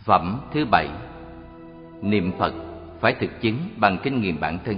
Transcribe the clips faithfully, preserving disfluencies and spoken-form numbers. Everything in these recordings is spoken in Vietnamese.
Phẩm thứ bảy. Niệm Phật phải thực chứng bằng kinh nghiệm bản thân.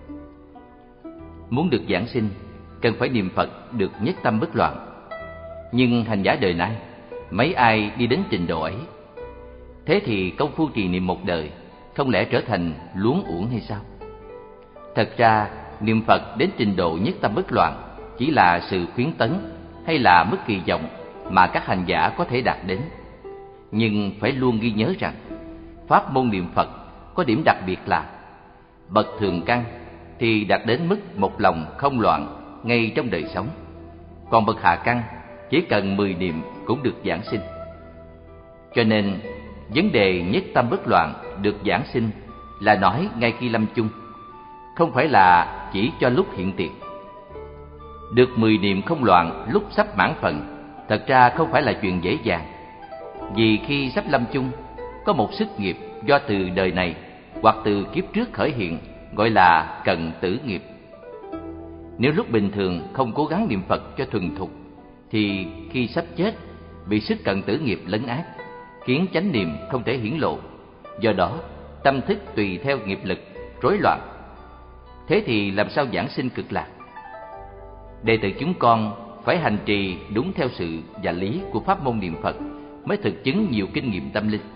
Muốn được giảng sinh, cần phải niệm Phật được nhất tâm bất loạn. Nhưng hành giả đời nay, mấy ai đi đến trình độ ấy? Thế thì công phu trì niệm một đời, không lẽ trở thành luống uổng hay sao? Thật ra, niệm Phật đến trình độ nhất tâm bất loạn chỉ là sự khuyến tấn hay là mức kỳ vọng mà các hành giả có thể đạt đến. Nhưng phải luôn ghi nhớ rằng, pháp môn niệm Phật có điểm đặc biệt là bậc thường căn thì đạt đến mức một lòng không loạn ngay trong đời sống. Còn bậc hạ căn chỉ cần mười niệm cũng được giảng sinh. Cho nên, vấn đề nhất tâm bất loạn được giảng sinh là nói ngay khi lâm chung, không phải là chỉ cho lúc hiện tiền. Được mười niệm không loạn lúc sắp mãn phận, thật ra không phải là chuyện dễ dàng. Vì khi sắp lâm chung, có một sức nghiệp do từ đời này hoặc từ kiếp trước khởi hiện, gọi là cận tử nghiệp. Nếu lúc bình thường không cố gắng niệm Phật cho thuần thục, thì khi sắp chết bị sức cận tử nghiệp lấn át, khiến chánh niệm không thể hiển lộ. Do đó, tâm thức tùy theo nghiệp lực rối loạn. Thế thì làm sao giảng sinh cực lạc? Đệ tử chúng con phải hành trì đúng theo sự và lý của pháp môn niệm Phật mới thực chứng nhiều kinh nghiệm tâm linh.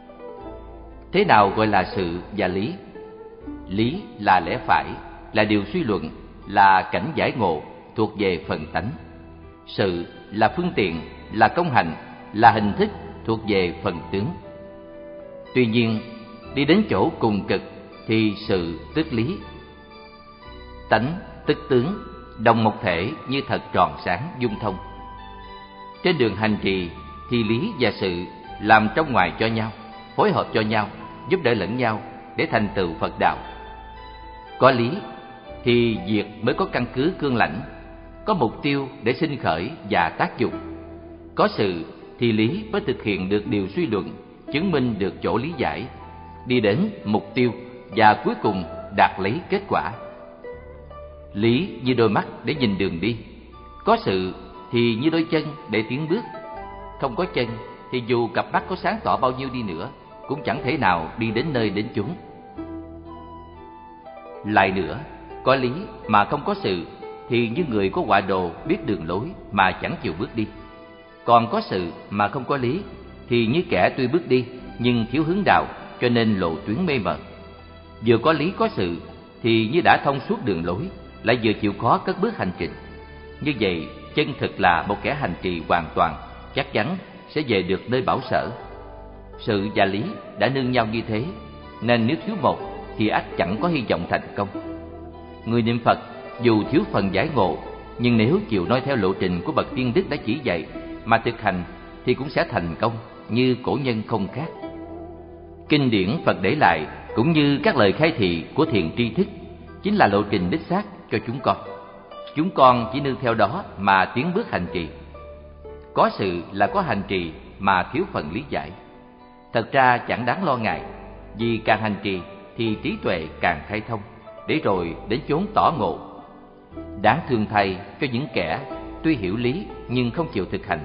Thế nào gọi là sự và lý? Lý là lẽ phải, là điều suy luận, là cảnh giải ngộ thuộc về phần tánh. Sự là phương tiện, là công hành, là hình thức thuộc về phần tướng. Tuy nhiên, đi đến chỗ cùng cực thì sự tức lý. Tánh tức tướng, đồng một thể như thật tròn sáng dung thông. Trên đường hành trì thì lý và sự làm trong ngoài cho nhau, phối hợp cho nhau, giúp đỡ lẫn nhau để thành tựu Phật đạo. Có lý thì việc mới có căn cứ cương lãnh, có mục tiêu để sinh khởi và tác dụng. Có sự thì lý mới thực hiện được điều suy luận, chứng minh được chỗ lý giải, đi đến mục tiêu và cuối cùng đạt lấy kết quả. Lý như đôi mắt để nhìn đường đi, có sự thì như đôi chân để tiến bước. Không có chân thì dù cặp mắt có sáng tỏ bao nhiêu đi nữa cũng chẳng thể nào đi đến nơi đến chốn. Lại nữa, có lý mà không có sự thì như người có họa đồ biết đường lối mà chẳng chịu bước đi. Còn có sự mà không có lý thì như kẻ tuy bước đi nhưng thiếu hướng đạo, cho nên lộ tuyến mê mờ. Vừa có lý có sự thì như đã thông suốt đường lối, lại vừa chịu khó cất bước hành trình. Như vậy, chân thực là một kẻ hành trì hoàn toàn, chắc chắn sẽ về được nơi bảo sở. Sự và lý đã nương nhau như thế, nên nếu thiếu một thì ắt chẳng có hy vọng thành công. Người niệm Phật dù thiếu phần giải ngộ, nhưng nếu chịu noi theo lộ trình của bậc tiên đức đã chỉ dạy mà thực hành thì cũng sẽ thành công như cổ nhân không khác. Kinh điển Phật để lại cũng như các lời khai thị của thiền tri thức chính là lộ trình đích xác cho chúng con. Chúng con chỉ nương theo đó mà tiến bước hành trì. Có sự là có hành trì mà thiếu phần lý giải. Thật ra chẳng đáng lo ngại, vì càng hành trì thì trí tuệ càng khai thông, để rồi đến chốn tỏ ngộ. Đáng thương thay cho những kẻ tuy hiểu lý nhưng không chịu thực hành,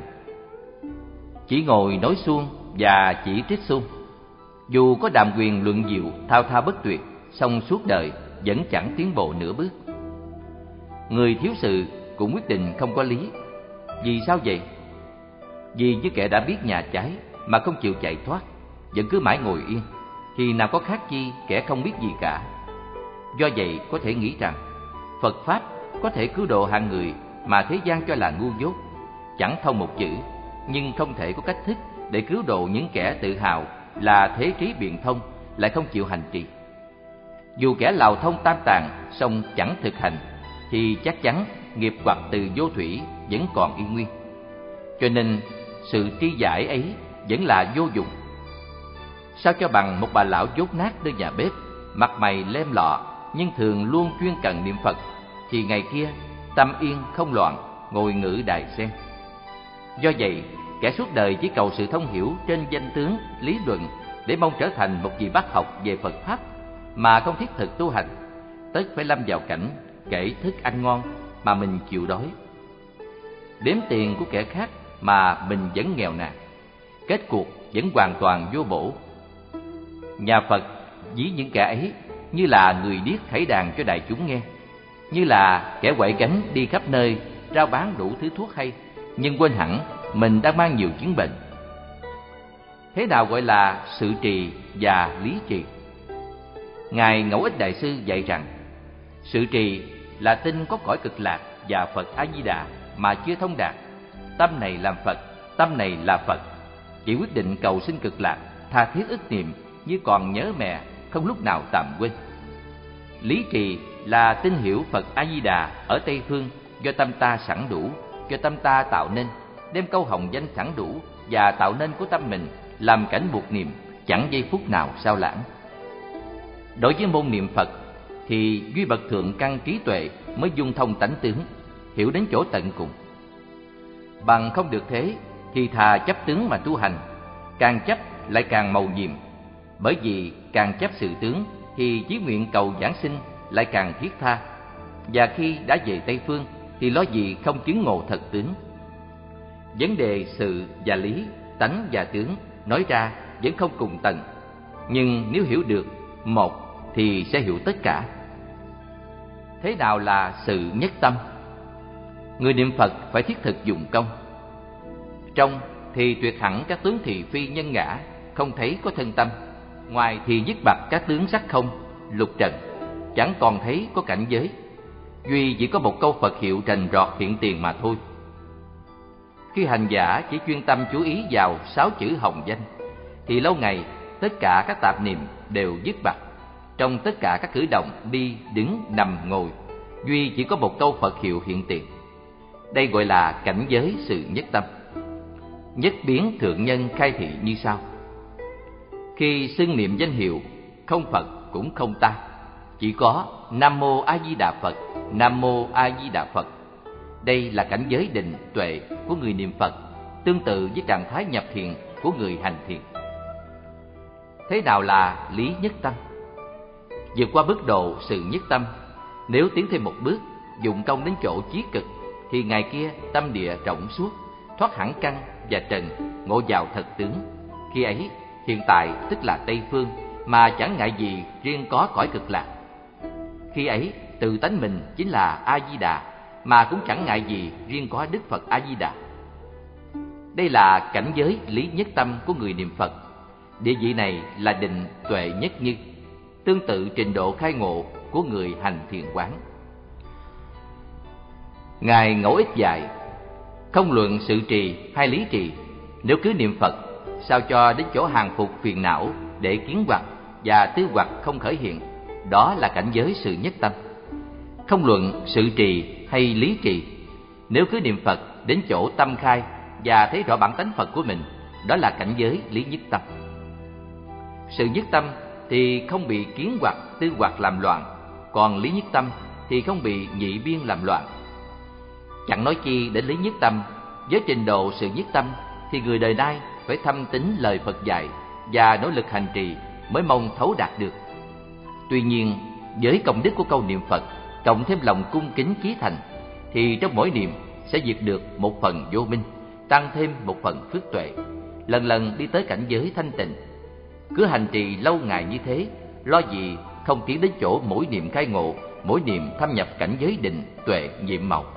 chỉ ngồi nói suông và chỉ trích suông. Dù có đàm quyền luận diệu thao thao bất tuyệt, song suốt đời vẫn chẳng tiến bộ nửa bước. Người thiếu sự cũng quyết định không có lý. Vì sao vậy? Vì như kẻ đã biết nhà cháy mà không chịu chạy thoát, vẫn cứ mãi ngồi yên, thì nào có khác chi kẻ không biết gì cả. Do vậy có thể nghĩ rằng Phật Pháp có thể cứu độ hạng người mà thế gian cho là ngu dốt, chẳng thông một chữ, nhưng không thể có cách thức để cứu độ những kẻ tự hào là thế trí biện thông, lại không chịu hành trì. Dù kẻ lào thông tam tạng, song chẳng thực hành, thì chắc chắn nghiệp hoặc từ vô thủy vẫn còn y nguyên. Cho nên sự tri giải ấy vẫn là vô dụng. Sao cho bằng một bà lão dốt nát nơi nhà bếp, mặt mày lem lọ nhưng thường luôn chuyên cần niệm Phật, thì ngày kia tâm yên không loạn, ngồi ngự đài sen. Do vậy, kẻ suốt đời chỉ cầu sự thông hiểu trên danh tướng, lý luận để mong trở thành một vị bác học về Phật Pháp mà không thiết thực tu hành, tất phải lâm vào cảnh kể thức ăn ngon mà mình chịu đói, đếm tiền của kẻ khác mà mình vẫn nghèo nàn, kết cuộc vẫn hoàn toàn vô bổ. Nhà Phật ví những kẻ ấy như là người điếc khải đàn cho đại chúng nghe, như là kẻ quậy cánh đi khắp nơi rao bán đủ thứ thuốc hay, nhưng quên hẳn mình đang mang nhiều chứng bệnh. Thế nào gọi là sự trì và lý trì? Ngài Ngẫu Ích Đại Sư dạy rằng, sự trì là tin có cõi cực lạc và Phật A Di Đà mà chưa thông đạt. Tâm này làm Phật, tâm này là Phật. Chỉ quyết định cầu sinh cực lạc, tha thiết ức niệm như còn nhớ mẹ, không lúc nào tạm quên. Lý trì là tin hiểu Phật A Di Đà ở Tây phương do tâm ta sẵn đủ, do tâm ta tạo nên, đem câu hồng danh sẵn đủ và tạo nên của tâm mình làm cảnh buộc niệm, chẳng giây phút nào sao lãng. Đối với môn niệm Phật thì duy bậc thượng căn trí tuệ mới dung thông tánh tướng, hiểu đến chỗ tận cùng. Bằng không được thế thì thà chấp tướng mà tu hành, càng chấp lại càng mầu nhiệm. Bởi vì càng chấp sự tướng thì chí nguyện cầu giảng sinh lại càng thiết tha, và khi đã về Tây phương thì lo gì không chứng ngộ thật tướng. Vấn đề sự và lý, tánh và tướng nói ra vẫn không cùng tầng, nhưng nếu hiểu được một thì sẽ hiểu tất cả. Thế nào là sự nhất tâm? Người niệm Phật phải thiết thực dụng công. Trong thì tuyệt hẳn các tướng thị phi nhân ngã, không thấy có thân tâm. Ngoài thì dứt bặt các tướng sắc không, lục trần, chẳng còn thấy có cảnh giới. Duy chỉ có một câu Phật hiệu rành rọt hiện tiền mà thôi. Khi hành giả chỉ chuyên tâm chú ý vào sáu chữ hồng danh, thì lâu ngày tất cả các tạp niệm đều dứt bặt. Trong tất cả các cử động đi, đứng, nằm, ngồi, duy chỉ có một câu Phật hiệu hiện tiền. Đây gọi là cảnh giới sự nhất tâm. Nhất biến thượng nhân khai thị như sau: khi xưng niệm danh hiệu, không Phật cũng không ta, chỉ có Nam Mô A Di Đà Phật, Nam Mô A Di Đà Phật. Đây là cảnh giới định tuệ của người niệm Phật, tương tự với trạng thái nhập thiền của người hành thiền. Thế nào là lý nhất tâm? Vượt qua mức độ sự nhất tâm, nếu tiến thêm một bước, dụng công đến chỗ chí cực, thì ngày kia tâm địa rộng suốt, thoát hẳn căn và trần, ngộ vào thật tướng. Khi ấy, hiện tại tức là Tây phương, mà chẳng ngại gì riêng có cõi cực lạc. Khi ấy, tự tánh mình chính là A Di Đà, mà cũng chẳng ngại gì riêng có Đức Phật A Di Đà. Đây là cảnh giới lý nhất tâm của người niệm Phật. Địa vị này là định tuệ nhất như, tương tự trình độ khai ngộ của người hành thiền quán. Ngài Ngẫu Ích dạy, không luận sự trì hay lý trì, nếu cứ niệm Phật, sao cho đến chỗ hàng phục phiền não để kiến hoặc và tư hoặc không khởi hiện, đó là cảnh giới sự nhất tâm. Không luận sự trì hay lý trì, nếu cứ niệm Phật đến chỗ tâm khai và thấy rõ bản tánh Phật của mình, đó là cảnh giới lý nhất tâm. Sự nhất tâm thì không bị kiến hoặc tư hoặc làm loạn, còn lý nhất tâm thì không bị nhị biên làm loạn. Chẳng nói chi đến lý nhất tâm, với trình độ sự nhất tâm thì người đời nay phải thâm tín lời Phật dạy và nỗ lực hành trì mới mong thấu đạt được. Tuy nhiên, với công đức của câu niệm Phật cộng thêm lòng cung kính chí thành, thì trong mỗi niệm sẽ diệt được một phần vô minh, tăng thêm một phần phước tuệ, lần lần đi tới cảnh giới thanh tịnh. Cứ hành trì lâu ngày như thế, lo gì không tiến đến chỗ mỗi niệm khai ngộ, mỗi niệm thâm nhập cảnh giới định tuệ nhiệm màu.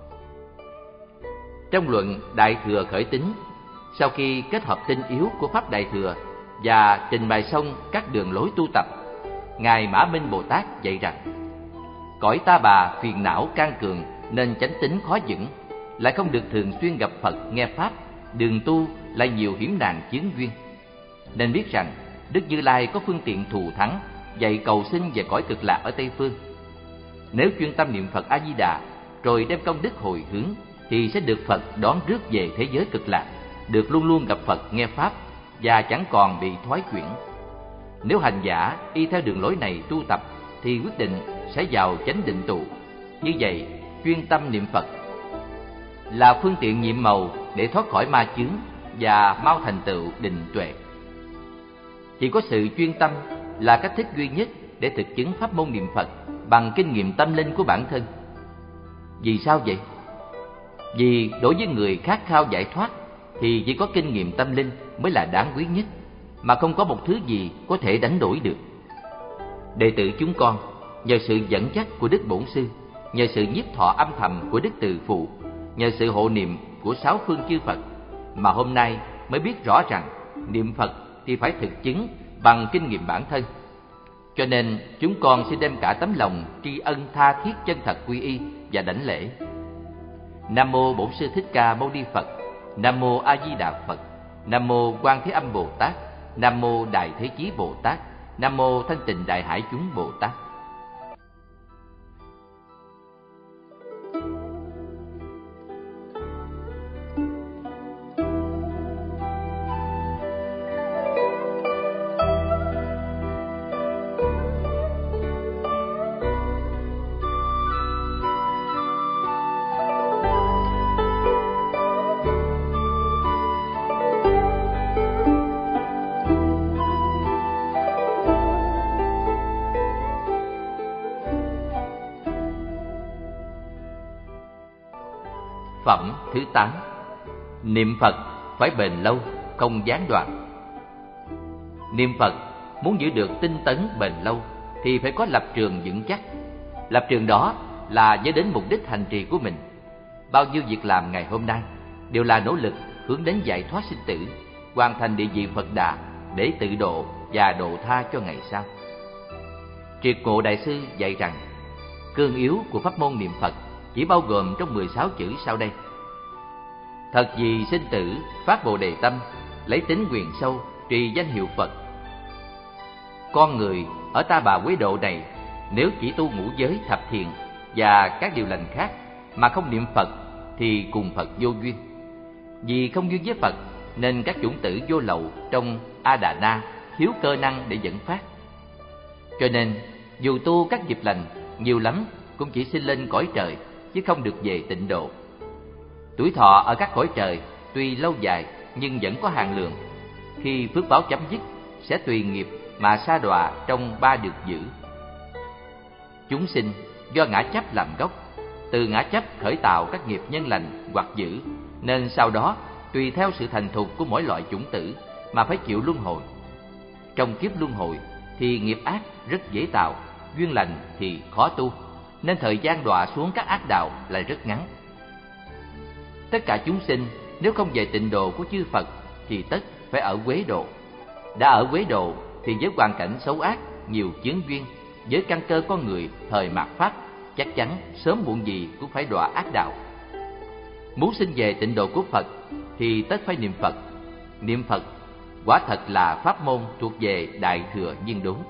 Trong luận Đại Thừa Khởi Tín, sau khi kết hợp tinh yếu của Pháp Đại Thừa và trình bày xong các đường lối tu tập, Ngài Mã Minh Bồ Tát dạy rằng, cõi ta bà phiền não can cường nên chánh tín khó vững, lại không được thường xuyên gặp Phật nghe Pháp, đường tu lại nhiều hiểm nạn chướng duyên. Nên biết rằng Đức Như Lai có phương tiện thù thắng dạy cầu sinh về cõi cực lạc ở Tây phương. Nếu chuyên tâm niệm Phật A Di Đà rồi đem công đức hồi hướng, thì sẽ được Phật đón rước về thế giới cực lạc, được luôn luôn gặp Phật nghe Pháp và chẳng còn bị thoái chuyển. Nếu hành giả y theo đường lối này tu tập thì quyết định sẽ vào chánh định tụ. Như vậy, chuyên tâm niệm Phật là phương tiện nhiệm màu để thoát khỏi ma chướng và mau thành tựu định tuệ. Chỉ có sự chuyên tâm là cách thức duy nhất để thực chứng pháp môn niệm Phật bằng kinh nghiệm tâm linh của bản thân. Vì sao vậy? Vì đối với người khát khao giải thoát thì chỉ có kinh nghiệm tâm linh mới là đáng quý nhất, mà không có một thứ gì có thể đánh đổi được. Đệ tử chúng con nhờ sự dẫn dắt của Đức Bổn Sư, nhờ sự nhiếp thọ âm thầm của Đức Từ Phụ, nhờ sự hộ niệm của sáu phương chư Phật mà hôm nay mới biết rõ rằng niệm Phật thì phải thực chứng bằng kinh nghiệm bản thân. Cho nên chúng con xin đem cả tấm lòng tri ân tha thiết chân thật quy y và đảnh lễ. Nam mô Bổn Sư Thích Ca Mâu Ni Phật. Nam mô A Di Đà Phật. Nam mô Quan Thế Âm Bồ Tát. Nam mô Đại Thế Chí Bồ Tát. Nam mô Thanh Tịnh Đại Hải Chúng Bồ Tát. Phẩm thứ tám. Niệm Phật phải bền lâu, không gián đoạn. Niệm Phật muốn giữ được tinh tấn bền lâu thì phải có lập trường vững chắc. Lập trường đó là nhớ đến mục đích hành trì của mình. Bao nhiêu việc làm ngày hôm nay đều là nỗ lực hướng đến giải thoát sinh tử, hoàn thành địa vị Phật Đà để tự độ và độ tha cho ngày sau. Triệt Ngộ Đại Sư dạy rằng cương yếu của pháp môn niệm Phật chỉ bao gồm trong mười sáu chữ sau đây: thật vì sinh tử phát Bồ Đề tâm, lấy tính quyền sâu trì danh hiệu Phật. Con người ở Ta Bà Quế Độ này nếu chỉ tu ngũ giới thập thiện và các điều lành khác mà không niệm Phật thì cùng Phật vô duyên. Vì không duyên với Phật nên các chủng tử vô lậu trong A Đà Na thiếu cơ năng để dẫn phát. Cho nên dù tu các nghiệp lành nhiều lắm cũng chỉ xin lên cõi trời chứ không được về tịnh độ. Tuổi thọ ở các cõi trời tuy lâu dài nhưng vẫn có hạn lượng. Khi phước báo chấm dứt sẽ tùy nghiệp mà sa đọa trong ba được giữ. Chúng sinh do ngã chấp làm gốc, từ ngã chấp khởi tạo các nghiệp nhân lành hoặc dữ, nên sau đó tùy theo sự thành thục của mỗi loại chủng tử mà phải chịu luân hồi. Trong kiếp luân hồi thì nghiệp ác rất dễ tạo, duyên lành thì khó tu, nên thời gian đọa xuống các ác đạo lại rất ngắn. Tất cả chúng sinh nếu không về tịnh độ của chư Phật thì tất phải ở Quế Độ. Đã ở Quế Độ thì với hoàn cảnh xấu ác, nhiều chướng duyên, với căn cơ con người thời mạt Pháp, chắc chắn sớm muộn gì cũng phải đọa ác đạo. Muốn sinh về tịnh độ của Phật thì tất phải niệm Phật. Niệm Phật quả thật là pháp môn thuộc về Đại Thừa Viên Đốn.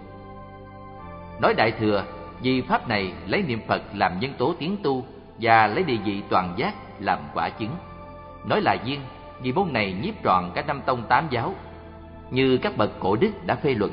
Nói Đại Thừa vì pháp này lấy niệm Phật làm nhân tố tiến tu và lấy địa vị toàn giác làm quả chứng. Nói là Viên vì môn này nhiếp trọn cả năm tông tám giáo, như các bậc cổ đức đã phê luận.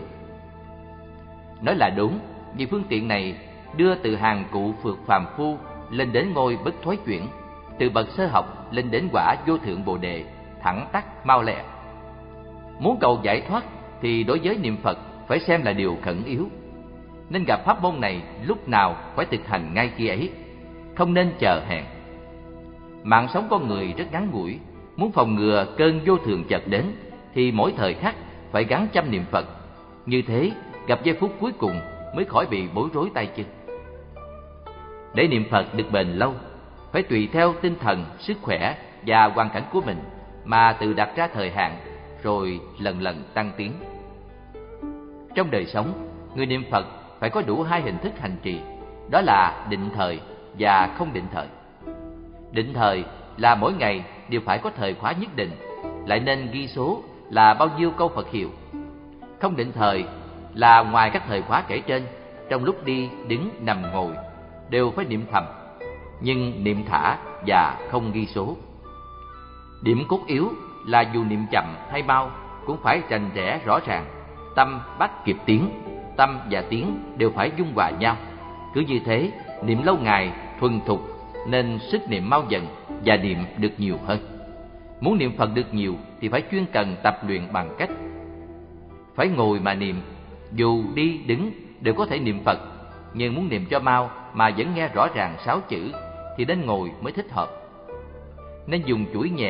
Nói là Đốn vì phương tiện này đưa từ hàng cụ phược phàm phu lên đến ngôi bất thoái chuyển, từ bậc sơ học lên đến quả vô thượng bồ đề, thẳng tắc mau lẹ. Muốn cầu giải thoát thì đối với niệm Phật phải xem là điều khẩn yếu, nên gặp pháp môn này lúc nào phải thực hành ngay khi ấy, không nên chờ hẹn. Mạng sống con người rất ngắn ngủi, muốn phòng ngừa cơn vô thường chợt đến thì mỗi thời khắc phải gắng chăm niệm Phật. Như thế gặp giây phút cuối cùng mới khỏi bị bối rối tay chân. Để niệm Phật được bền lâu phải tùy theo tinh thần, sức khỏe và hoàn cảnh của mình mà tự đặt ra thời hạn, rồi lần lần tăng tiến. Trong đời sống, người niệm Phật phải có đủ hai hình thức hành trì, đó là định thời và không định thời. Định thời là mỗi ngày đều phải có thời khóa nhất định, lại nên ghi số là bao nhiêu câu Phật hiệu. Không định thời là ngoài các thời khóa kể trên, trong lúc đi, đứng, nằm, ngồi đều phải niệm thầm, nhưng niệm thả và không ghi số. Điểm cốt yếu là dù niệm chậm hay mau cũng phải rành rẽ rõ ràng, tâm bắt kịp tiếng, tâm và tiếng đều phải dung hòa nhau. Cứ như thế, niệm lâu ngày thuần thục nên sức niệm mau dần và niệm được nhiều hơn. Muốn niệm Phật được nhiều thì phải chuyên cần tập luyện bằng cách phải ngồi mà niệm, dù đi đứng đều có thể niệm Phật, nhưng muốn niệm cho mau mà vẫn nghe rõ ràng sáu chữ thì đến ngồi mới thích hợp. Nên dùng chuỗi nhẹ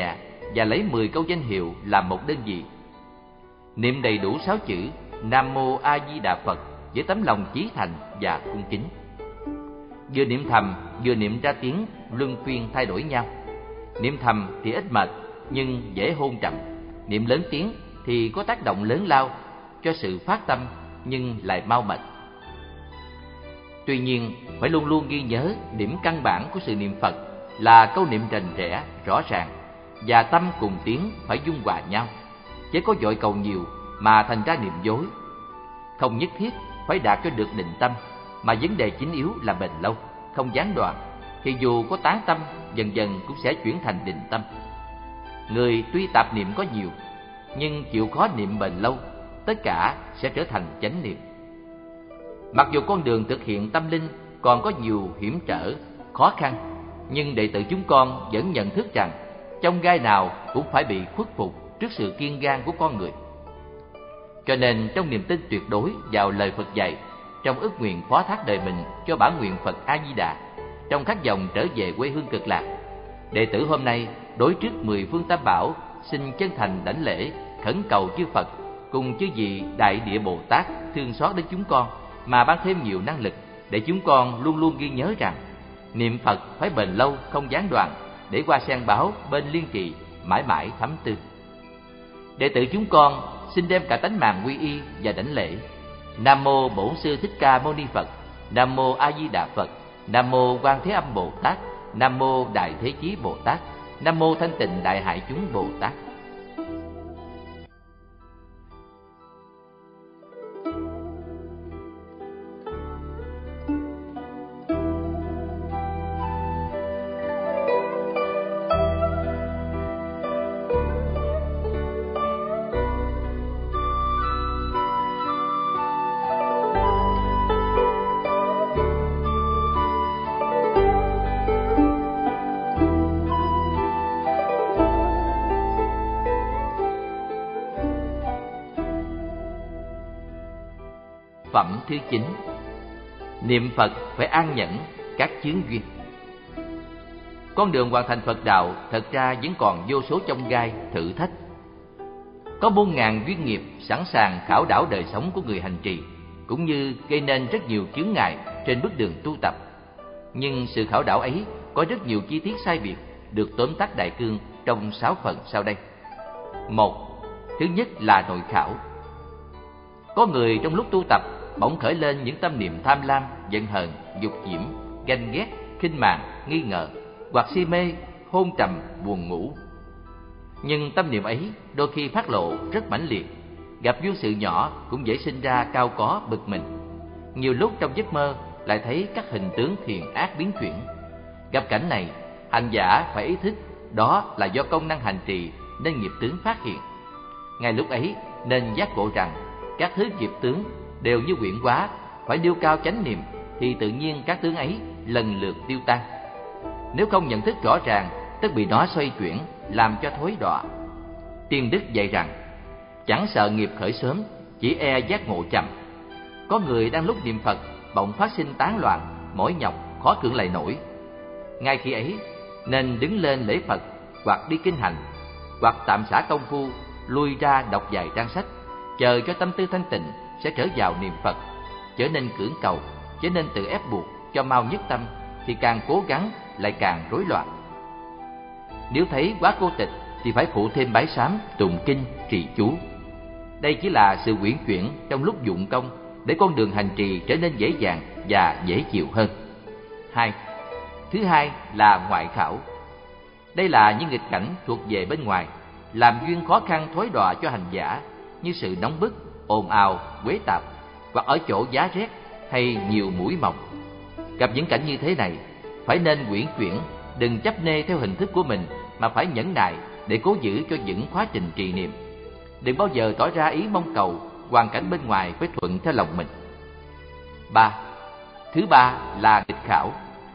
và lấy mười câu danh hiệu làm một đơn vị. Niệm đầy đủ sáu chữ Nam Mô A Di Đà Phật với tấm lòng chí thành và cung kính. Vừa niệm thầm, vừa niệm ra tiếng, luân phiên thay đổi nhau. Niệm thầm thì ít mệt nhưng dễ hôn trầm. Niệm lớn tiếng thì có tác động lớn lao cho sự phát tâm nhưng lại mau mệt. Tuy nhiên, phải luôn luôn ghi nhớ điểm căn bản của sự niệm Phật là câu niệm rành rẽ, rõ ràng, và tâm cùng tiếng phải dung hòa nhau, chứ có vội cầu nhiều mà thành ra niệm dối. Không nhất thiết phải đạt cho được định tâm, mà vấn đề chính yếu là bền lâu, không gián đoạn, thì dù có tán tâm, dần dần cũng sẽ chuyển thành định tâm. Người tuy tạp niệm có nhiều, nhưng chịu khó niệm bền lâu, tất cả sẽ trở thành chánh niệm. Mặc dù con đường thực hiện tâm linh còn có nhiều hiểm trở, khó khăn, nhưng đệ tử chúng con vẫn nhận thức rằng trong gai nào cũng phải bị khuất phục trước sự kiên gan của con người. Cho nên trong niềm tin tuyệt đối vào lời Phật dạy, trong ước nguyện phó thác đời mình cho bản nguyện Phật A Di Đà, trong khát vọng trở về quê hương Cực Lạc, đệ tử hôm nay đối trước mười phương tam bảo xin chân thành đảnh lễ, khẩn cầu chư Phật cùng chư vị Đại Địa Bồ Tát thương xót đến chúng con, mà ban thêm nhiều năng lực để chúng con luôn luôn ghi nhớ rằng niệm Phật phải bền lâu, không gián đoạn, để qua sen báo bên liên trì mãi mãi thấm tư. Đệ tử chúng con xin đem cả tánh mạng quy y và đảnh lễ Nam Mô Bổn Sư Thích Ca Mâu Ni Phật, Nam Mô A Di Đà Phật, Nam Mô Quan Thế Âm Bồ Tát, Nam Mô Đại Thế Chí Bồ Tát, Nam Mô Thanh Tịnh Đại Hải Chúng Bồ Tát. Phẩm thứ chín. Niệm Phật phải an nhẫn các chướng duyên. Con đường hoàn thành Phật đạo thật ra vẫn còn vô số chông gai, thử thách. Có muôn ngàn duyên nghiệp sẵn sàng khảo đảo đời sống của người hành trì, cũng như gây nên rất nhiều chướng ngại trên bước đường tu tập. Nhưng sự khảo đảo ấy có rất nhiều chi tiết sai biệt, được tóm tắt đại cương trong sáu phần sau đây. Một. Thứ nhất là nội khảo. Có người trong lúc tu tập bỗng khởi lên những tâm niệm tham lam, giận hờn, dục nhiễm, ganh ghét, khinh mạn, nghi ngờ, hoặc si mê, hôn trầm, buồn ngủ. Nhưng tâm niệm ấy đôi khi phát lộ rất mãnh liệt, gặp vô sự nhỏ cũng dễ sinh ra cao có, bực mình. Nhiều lúc trong giấc mơ lại thấy các hình tướng thiện ác biến chuyển. Gặp cảnh này, hành giả phải ý thức đó là do công năng hành trì nên nghiệp tướng phát hiện. Ngay lúc ấy nên giác ngộ rằng các thứ nghiệp tướng đều như quyển hóa, phải nêu cao chánh niệm thì tự nhiên các tướng ấy lần lượt tiêu tan. Nếu không nhận thức rõ ràng, tức bị nó xoay chuyển, làm cho thối đọa. Tiên Đức dạy rằng, chẳng sợ nghiệp khởi sớm, chỉ e giác ngộ chậm. Có người đang lúc niệm Phật, bỗng phát sinh tán loạn, mỏi nhọc, khó cưỡng lại nổi. Ngay khi ấy, nên đứng lên lễ Phật, hoặc đi kinh hành, hoặc tạm xả công phu, lui ra đọc vài trang sách, chờ cho tâm tư thanh tịnh sẽ trở vào niệm Phật. Trở nên cưỡng cầu, trở nên tự ép buộc cho mau nhất tâm, thì càng cố gắng lại càng rối loạn. Nếu thấy quá cô tịch thì phải phụ thêm bái sám, tụng kinh, trì chú. Đây chỉ là sự uyển chuyển trong lúc dụng công, để con đường hành trì trở nên dễ dàng và dễ chịu hơn. Hai. Thứ hai là ngoại khảo. Đây là những nghịch cảnh thuộc về bên ngoài, làm duyên khó khăn thối đọa cho hành giả, như sự nóng bức, ồn ào, quế tạp, hoặc ở chỗ giá rét hay nhiều muỗi mọc. Gặp những cảnh như thế này, phải nên uyển chuyển, đừng chấp nê theo hình thức của mình, mà phải nhẫn nại để cố giữ cho vững quá trình trì niệm. Đừng bao giờ tỏ ra ý mong cầu hoàn cảnh bên ngoài phải thuận theo lòng mình. Ba. Thứ ba là nghịch khảo.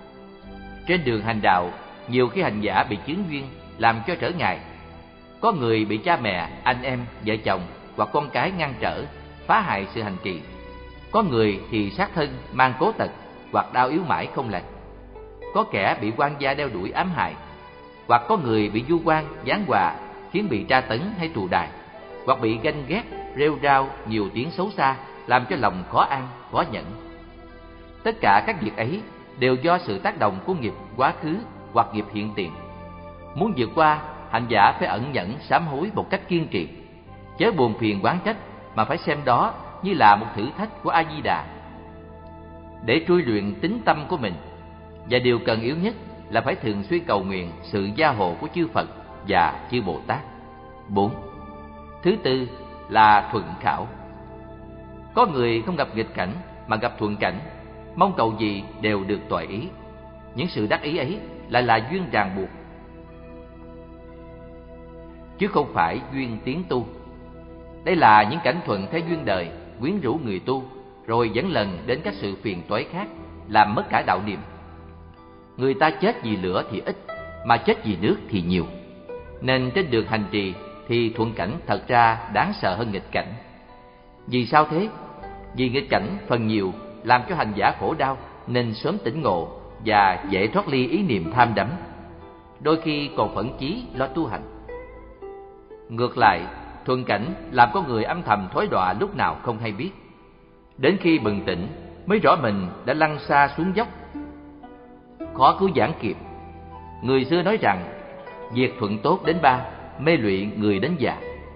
Trên đường hành đạo, nhiều khi hành giả bị chướng duyên làm cho trở ngại. Có người bị cha mẹ, anh em, vợ chồng hoặc con cái ngăn trở, phá hại sự hành trì. Có người thì sát thân mang cố tật hoặc đau yếu mãi không lành. Có kẻ bị quan gia đeo đuổi ám hại, hoặc có người bị vu oan, giáng họa, khiến bị tra tấn hay tù đày, hoặc bị ganh ghét, rêu rao nhiều tiếng xấu xa, làm cho lòng khó an, khó nhẫn. Tất cả các việc ấy đều do sự tác động của nghiệp quá khứ hoặc nghiệp hiện tiền. Muốn vượt qua, hành giả phải ẩn nhẫn sám hối một cách kiên trì, chớ buồn phiền oán trách, mà phải xem đó như là một thử thách của A Di Đà để trui luyện tính tâm của mình. Và điều cần yếu nhất là phải thường xuyên cầu nguyện sự gia hộ của chư Phật và chư Bồ Tát. Bốn. Thứ tư là thuận khảo. Có người không gặp nghịch cảnh mà gặp thuận cảnh, mong cầu gì đều được toại ý. Những sự đắc ý ấy lại là duyên ràng buộc, chứ không phải duyên tiến tu. Đây là những cảnh thuận theo duyên đời quyến rũ người tu, rồi dẫn lần đến các sự phiền toái khác, làm mất cả đạo niệm. Người ta chết vì lửa thì ít, mà chết vì nước thì nhiều. Nên trên đường hành trì thì thuận cảnh thật ra đáng sợ hơn nghịch cảnh. Vì sao thế? Vì nghịch cảnh phần nhiều làm cho hành giả khổ đau, nên sớm tỉnh ngộ và dễ thoát ly ý niệm tham đắm, đôi khi còn phẫn chí lo tu hành. Ngược lại, thuận cảnh làm có người âm thầm thối đọa lúc nào không hay biết. Đến khi bừng tỉnh mới rõ mình đã lăn xa xuống dốc, khó cứu vãn kịp. Người xưa nói rằng việc thuận tốt đến ba, mê lụy người đến già.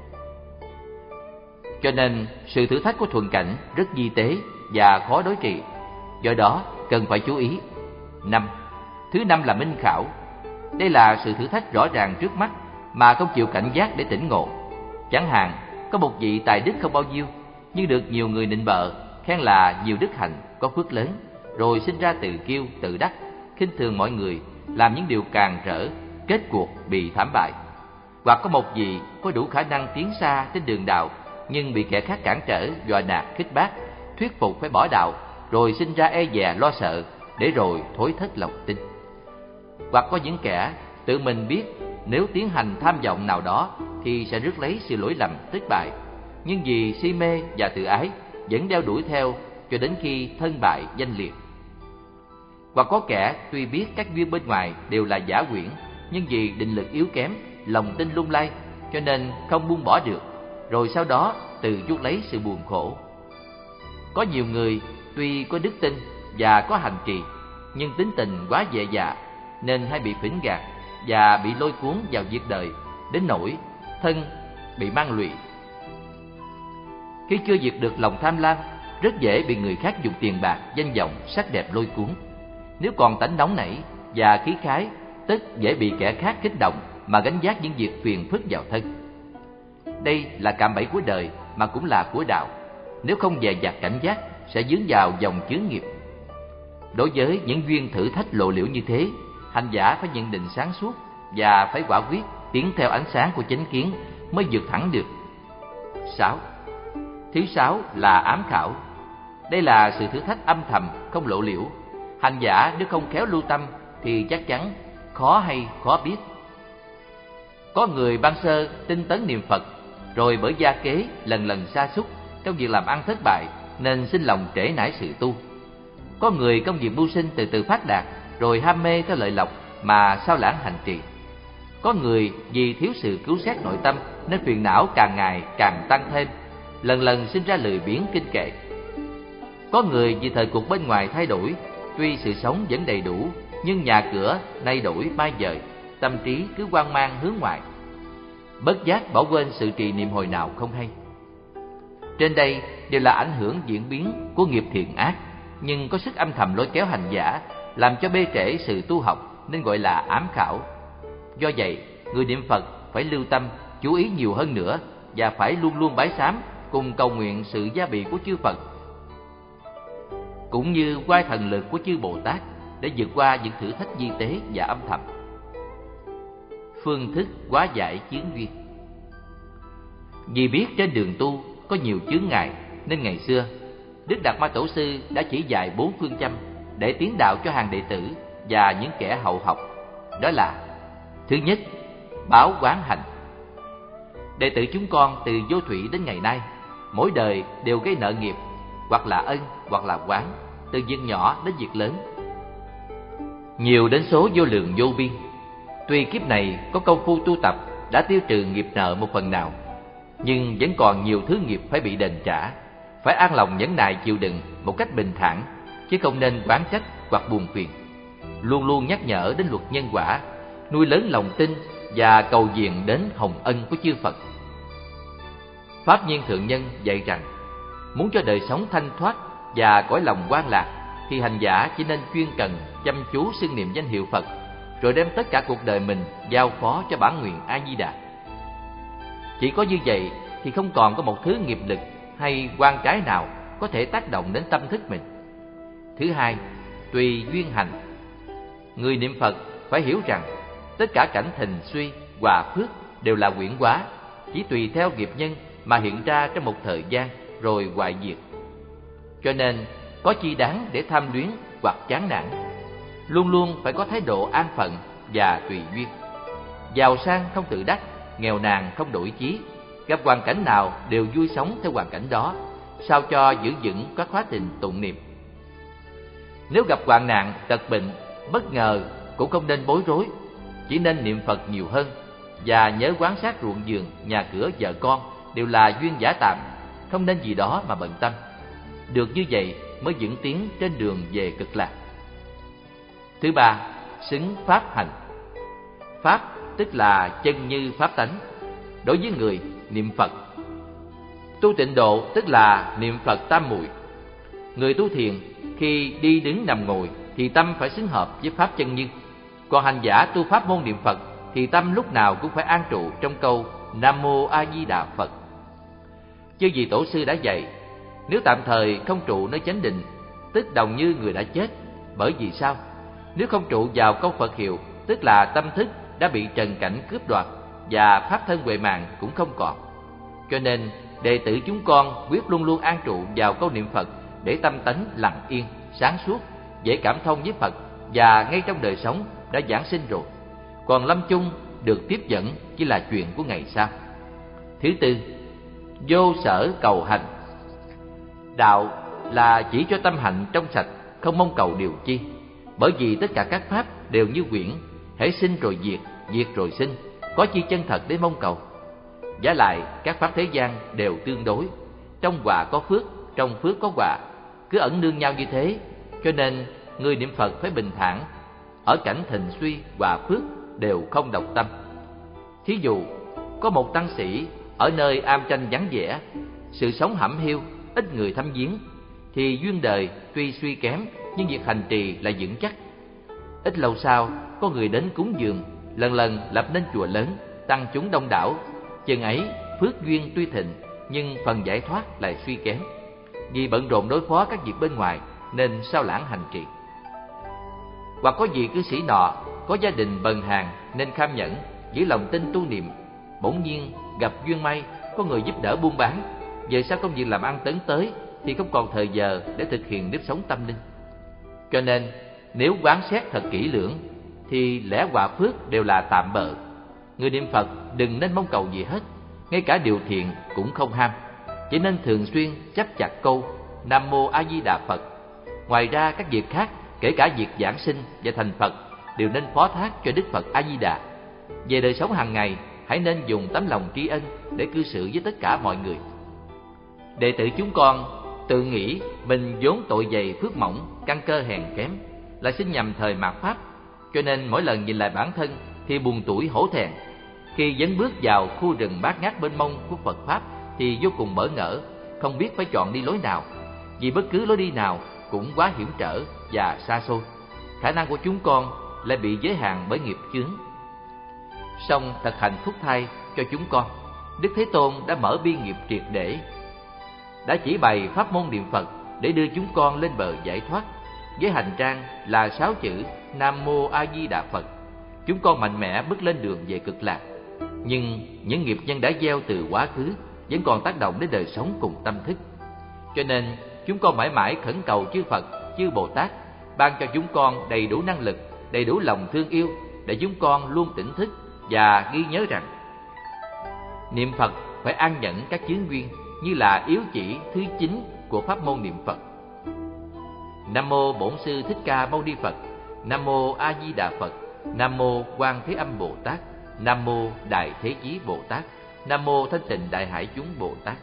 Cho nên sự thử thách của thuận cảnh rất vi tế và khó đối trị, do đó cần phải chú ý. Năm. Thứ năm là minh khảo. Đây là sự thử thách rõ ràng trước mắt mà không chịu cảnh giác để tỉnh ngộ. Chẳng hạn, có một vị tài đức không bao nhiêu, nhưng được nhiều người nịnh bợ, khen là nhiều đức hạnh, có phước lớn, rồi sinh ra tự kiêu, tự đắc, khinh thường mọi người, làm những điều càn rỡ, kết cuộc bị thảm bại. Hoặc có một vị có đủ khả năng tiến xa trên đường đạo, nhưng bị kẻ khác cản trở, dọa nạt, khích bác, thuyết phục phải bỏ đạo, rồi sinh ra e dè lo sợ, để rồi thối thất lòng tin. Hoặc có những kẻ tự mình biết nếu tiến hành tham vọng nào đó thì sẽ rước lấy sự lỗi lầm, thất bại, nhưng vì si mê và tự ái vẫn đeo đuổi theo cho đến khi thân bại danh liệt. Hoặc có kẻ tuy biết các duyên bên ngoài đều là giả quyển, nhưng vì định lực yếu kém, lòng tin lung lay, cho nên không buông bỏ được, rồi sau đó tự chuốc lấy sự buồn khổ. Có nhiều người tuy có đức tin và có hành trì, nhưng tính tình quá dè dặt nên hay bị phỉnh gạt và bị lôi cuốn vào việc đời, đến nỗi thân bị mang lụy. Khi chưa diệt được lòng tham lam, rất dễ bị người khác dùng tiền bạc, danh vọng, sắc đẹp lôi cuốn. Nếu còn tánh nóng nảy và khí khái, tức dễ bị kẻ khác kích động mà gánh vác những việc phiền phức vào thân. Đây là cạm bẫy của đời mà cũng là của đạo. Nếu không dè dặt cảnh giác, sẽ dướng vào dòng chướng nghiệp. Đối với những duyên thử thách lộ liễu như thế, hành giả phải nhận định sáng suốt và phải quả quyết tiến theo ánh sáng của chánh kiến mới vượt thẳng được. Sáu. Thứ sáu là ám khảo. Đây là sự thử thách âm thầm, không lộ liễu. Hành giả nếu không khéo lưu tâm thì chắc chắn khó hay khó biết. Có người ban sơ tinh tấn niệm Phật, rồi bởi gia kế lần lần sa sút trong việc làm ăn thất bại nên sinh lòng trễ nải sự tu. Có người công việc mưu sinh từ từ phát đạt, rồi ham mê theo lợi lộc mà sao lãng hành trì. Có người vì thiếu sự cứu xét nội tâm nên phiền não càng ngày càng tăng thêm, lần lần sinh ra lười biếng kinh kệ. Có người vì thời cuộc bên ngoài thay đổi, tuy sự sống vẫn đầy đủ, nhưng nhà cửa nay đổi mai dời, tâm trí cứ hoang mang hướng ngoại, bất giác bỏ quên sự trì niệm hồi nào không hay. Trên đây đều là ảnh hưởng diễn biến của nghiệp thiện ác, nhưng có sức âm thầm lôi kéo hành giả, làm cho bê trễ sự tu học, nên gọi là ám khảo. Do vậy, người niệm Phật phải lưu tâm, chú ý nhiều hơn nữa, và phải luôn luôn bái sám cùng cầu nguyện sự gia bị của chư Phật, cũng như oai thần lực của chư Bồ Tát để vượt qua những thử thách vi tế và âm thầm. Phương thức hóa giải chướng duyên. Vì biết trên đường tu có nhiều chướng ngại, nên ngày xưa Đức Đạt Ma Tổ sư đã chỉ dạy bốn phương châm để tiến đạo cho hàng đệ tử và những kẻ hậu học. Đó là: thứ nhất, báo quán hành. Đệ tử chúng con từ vô thủy đến ngày nay, mỗi đời đều gây nợ nghiệp, hoặc là ân hoặc là oán, từ việc nhỏ đến việc lớn, nhiều đến số vô lượng vô biên. Tuy kiếp này có công phu tu tập đã tiêu trừ nghiệp nợ một phần nào, nhưng vẫn còn nhiều thứ nghiệp phải bị đền trả. Phải an lòng nhẫn nại chịu đựng một cách bình thản, chứ không nên oán trách hoặc buồn phiền. Luôn luôn nhắc nhở đến luật nhân quả, nuôi lớn lòng tin và cầu viền đến hồng ân của chư Phật. Pháp Nhiên Thượng Nhân dạy rằng, muốn cho đời sống thanh thoát và cõi lòng hoan lạc, thì hành giả chỉ nên chuyên cần chăm chú xưng niệm danh hiệu Phật, rồi đem tất cả cuộc đời mình giao phó cho bản nguyện A Di Đà. Chỉ có như vậy thì không còn có một thứ nghiệp lực hay quan trái nào có thể tác động đến tâm thức mình. Thứ hai, tùy duyên hành. Người niệm Phật phải hiểu rằng tất cả cảnh thịnh suy, hòa phước đều là quyển hóa, chỉ tùy theo nghiệp nhân mà hiện ra trong một thời gian rồi hoại diệt. Cho nên có chi đáng để tham luyến hoặc chán nản. Luôn luôn phải có thái độ an phận và tùy duyên. Giàu sang không tự đắc, nghèo nàn không đổi chí. Gặp hoàn cảnh nào đều vui sống theo hoàn cảnh đó, sao cho giữ vững các khóa tình tụng niệm. Nếu gặp hoạn nạn, tật bệnh, bất ngờ cũng không nên bối rối, chỉ nên niệm Phật nhiều hơn và nhớ quán sát ruộng vườn, nhà cửa, vợ con đều là duyên giả tạm, không nên gì đó mà bận tâm. Được như vậy mới vững tiến trên đường về cực lạc. Thứ ba, xứng pháp hành. Pháp tức là chân như pháp tánh. Đối với người niệm Phật, tu tịnh độ tức là niệm Phật tam muội. Người tu thiền khi đi đứng nằm ngồi thì tâm phải xứng hợp với pháp chân như. Còn hành giả tu pháp môn niệm Phật thì tâm lúc nào cũng phải an trụ trong câu Nam Mô A Di Đà Phật. Chư vị tổ sư đã dạy, nếu tạm thời không trụ nơi chánh định, tức đồng như người đã chết. Bởi vì sao? Nếu không trụ vào câu Phật hiệu, tức là tâm thức đã bị trần cảnh cướp đoạt và pháp thân huệ mạng cũng không còn. Cho nên đệ tử chúng con quyết luôn luôn an trụ vào câu niệm Phật để tâm tánh lặng yên, sáng suốt, dễ cảm thông với Phật và ngay trong đời sống đã giảng sinh rồi. Còn lâm chung được tiếp dẫn chỉ là chuyện của ngày sau. Thứ tư, vô sở cầu hành. Đạo là chỉ cho tâm hạnh trong sạch, không mong cầu điều chi. Bởi vì tất cả các pháp đều như quyển, hễ sinh rồi diệt, diệt rồi sinh, có chi chân thật để mong cầu. Vả lại các pháp thế gian đều tương đối, trong hòa có phước, trong phước có hòa, cứ ẩn nương nhau như thế. Cho nên người niệm Phật phải bình thản, ở cảnh thịnh suy, hòa phước đều không động tâm. Thí dụ có một tăng sĩ ở nơi am tranh vắng vẻ, sự sống hẩm hiu, ít người thăm viếng, thì duyên đời tuy suy kém nhưng việc hành trì là vững chắc. Ít lâu sau có người đến cúng dường, lần lần lập nên chùa lớn, tăng chúng đông đảo. Chừng ấy phước duyên tuy thịnh nhưng phần giải thoát lại suy kém, vì bận rộn đối phó các việc bên ngoài nên sao lãng hành trì. Hoặc có vị cư sĩ nọ có gia đình bần hàn nên kham nhẫn, giữ lòng tin tu niệm. Bỗng nhiên gặp duyên may, có người giúp đỡ buôn bán, về sau công việc làm ăn tấn tới thì không còn thời giờ để thực hiện nếp sống tâm linh. Cho nên nếu quán xét thật kỹ lưỡng thì lẽ hòa phước đều là tạm bợ. Người niệm Phật đừng nên mong cầu gì hết, ngay cả điều thiện cũng không ham, chỉ nên thường xuyên chấp chặt câu Nam Mô A Di Đà Phật. Ngoài ra các việc khác, kể cả việc giảng sinh và thành Phật, đều nên phó thác cho Đức Phật A Di Đà. Về đời sống hàng ngày, hãy nên dùng tấm lòng tri ân để cư xử với tất cả mọi người. Đệ tử chúng con tự nghĩ mình vốn tội dày phước mỏng, căn cơ hèn kém, là sinh nhầm thời mạt Pháp, cho nên mỗi lần nhìn lại bản thân thì buồn tủi hổ thẹn. Khi dấn bước vào khu rừng bát ngát mênh mông của Phật Pháp thì vô cùng bỡ ngỡ, không biết phải chọn đi lối nào, vì bất cứ lối đi nào cũng quá hiểm trở và xa xôi. Khả năng của chúng con lại bị giới hạn bởi nghiệp chướng. Song thật hạnh phúc thay cho chúng con, Đức Thế Tôn đã mở bi nghiệp triệt để, đã chỉ bày pháp môn niệm Phật để đưa chúng con lên bờ giải thoát. Với hành trang là sáu chữ Nam Mô A Di Đà Phật, chúng con mạnh mẽ bước lên đường về cực lạc. Nhưng những nghiệp nhân đã gieo từ quá khứ vẫn còn tác động đến đời sống cùng tâm thức. Cho nên chúng con mãi mãi khẩn cầu chư Phật, chư Bồ Tát ban cho chúng con đầy đủ năng lực, đầy đủ lòng thương yêu để chúng con luôn tỉnh thức và ghi nhớ rằng niệm Phật phải an nhẫn các chướng duyên như là yếu chỉ thứ chín của pháp môn niệm Phật. Nam Mô Bổn Sư Thích Ca Mâu Ni Phật. Nam Mô A Di Đà Phật. Nam mô Quan Thế Âm Bồ Tát. Nam mô Đại Thế Chí Bồ Tát. Nam mô Thanh Tịnh Đại Hải Chúng Bồ Tát.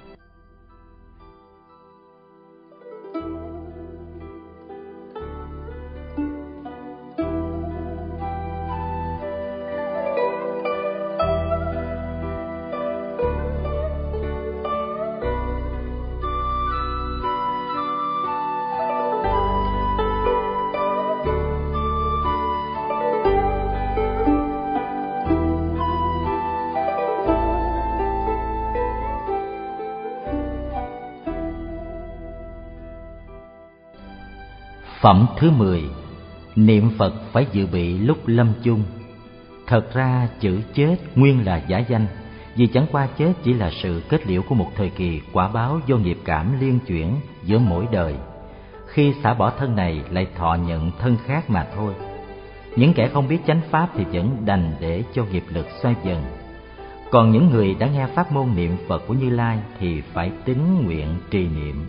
Phẩm thứ mười. Niệm Phật phải dự bị lúc lâm chung. Thật ra chữ chết nguyên là giả danh, vì chẳng qua chết chỉ là sự kết liễu của một thời kỳ quả báo do nghiệp cảm liên chuyển giữa mỗi đời. Khi xả bỏ thân này lại thọ nhận thân khác mà thôi. Những kẻ không biết chánh pháp thì vẫn đành để cho nghiệp lực xoay dần. Còn những người đã nghe pháp môn niệm Phật của Như Lai thì phải tín nguyện trì niệm,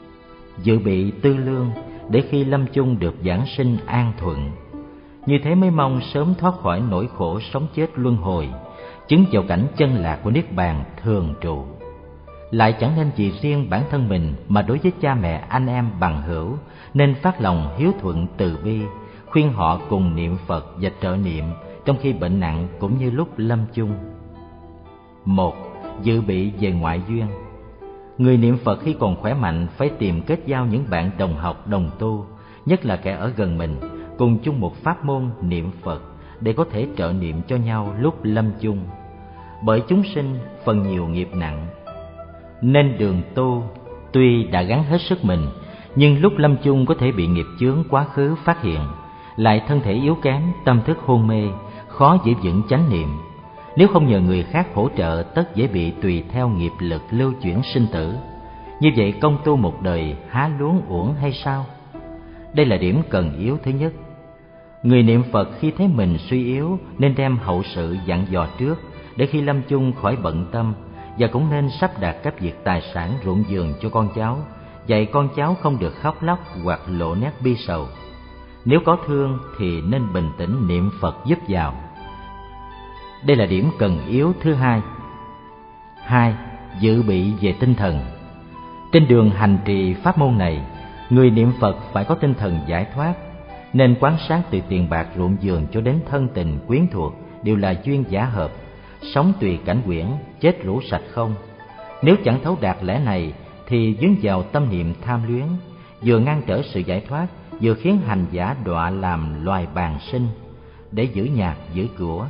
dự bị tư lương để khi lâm chung được giảng sinh an thuận. Như thế mới mong sớm thoát khỏi nỗi khổ sống chết luân hồi, chứng vào cảnh chân lạc của Niết Bàn thường trụ. Lại chẳng nên vì riêng bản thân mình mà đối với cha mẹ, anh em, bằng hữu nên phát lòng hiếu thuận từ bi, khuyên họ cùng niệm Phật và trợ niệm trong khi bệnh nặng cũng như lúc lâm chung. Một. Dự bị về ngoại duyên. Người niệm Phật khi còn khỏe mạnh phải tìm kết giao những bạn đồng học, đồng tu, nhất là kẻ ở gần mình, cùng chung một pháp môn niệm Phật để có thể trợ niệm cho nhau lúc lâm chung. Bởi chúng sinh phần nhiều nghiệp nặng, nên đường tu tuy đã gắng hết sức mình, nhưng lúc lâm chung có thể bị nghiệp chướng quá khứ phát hiện, lại thân thể yếu kém, tâm thức hôn mê, khó giữ vững chánh niệm. Nếu không nhờ người khác hỗ trợ, tất dễ bị tùy theo nghiệp lực lưu chuyển sinh tử. Như vậy công tu một đời há luống uổng hay sao? Đây là điểm cần yếu thứ nhất. Người niệm Phật khi thấy mình suy yếu nên đem hậu sự dặn dò trước, để khi lâm chung khỏi bận tâm, và cũng nên sắp đặt các việc tài sản ruộng vườn cho con cháu, dạy con cháu không được khóc lóc hoặc lộ nét bi sầu. Nếu có thương thì nên bình tĩnh niệm Phật giúp vào. Đây là điểm cần yếu thứ hai. Hai. Dự bị về tinh thần. Trên đường hành trì pháp môn này, người niệm Phật phải có tinh thần giải thoát, nên quán sát từ tiền bạc ruộng vườn cho đến thân tình quyến thuộc đều là duyên giả hợp, sống tùy cảnh quyển, chết rũ sạch không. Nếu chẳng thấu đạt lẽ này thì dướng vào tâm niệm tham luyến, vừa ngăn trở sự giải thoát, vừa khiến hành giả đọa làm loài bàng sinh, để giữ nhạc giữ của.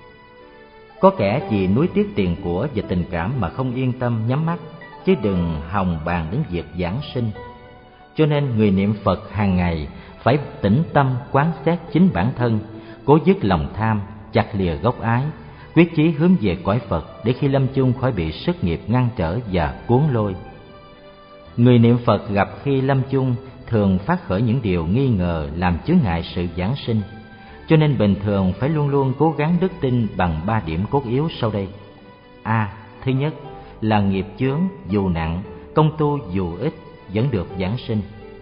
Có kẻ vì nuối tiếc tiền của và tình cảm mà không yên tâm nhắm mắt, chứ đừng hòng bàn đến việc giảng sinh. Cho nên người niệm Phật hàng ngày phải tĩnh tâm quán xét chính bản thân, cố dứt lòng tham, chặt lìa gốc ái, quyết chí hướng về cõi Phật để khi lâm chung khỏi bị sức nghiệp ngăn trở và cuốn lôi. Người niệm Phật gặp khi lâm chung thường phát khởi những điều nghi ngờ làm chướng ngại sự giảng sinh, cho nên bình thường phải luôn luôn cố gắng đức tin bằng ba điểm cốt yếu sau đây. A. Thứ nhất là nghiệp chướng dù nặng, công tu dù ít vẫn được giảng sinh.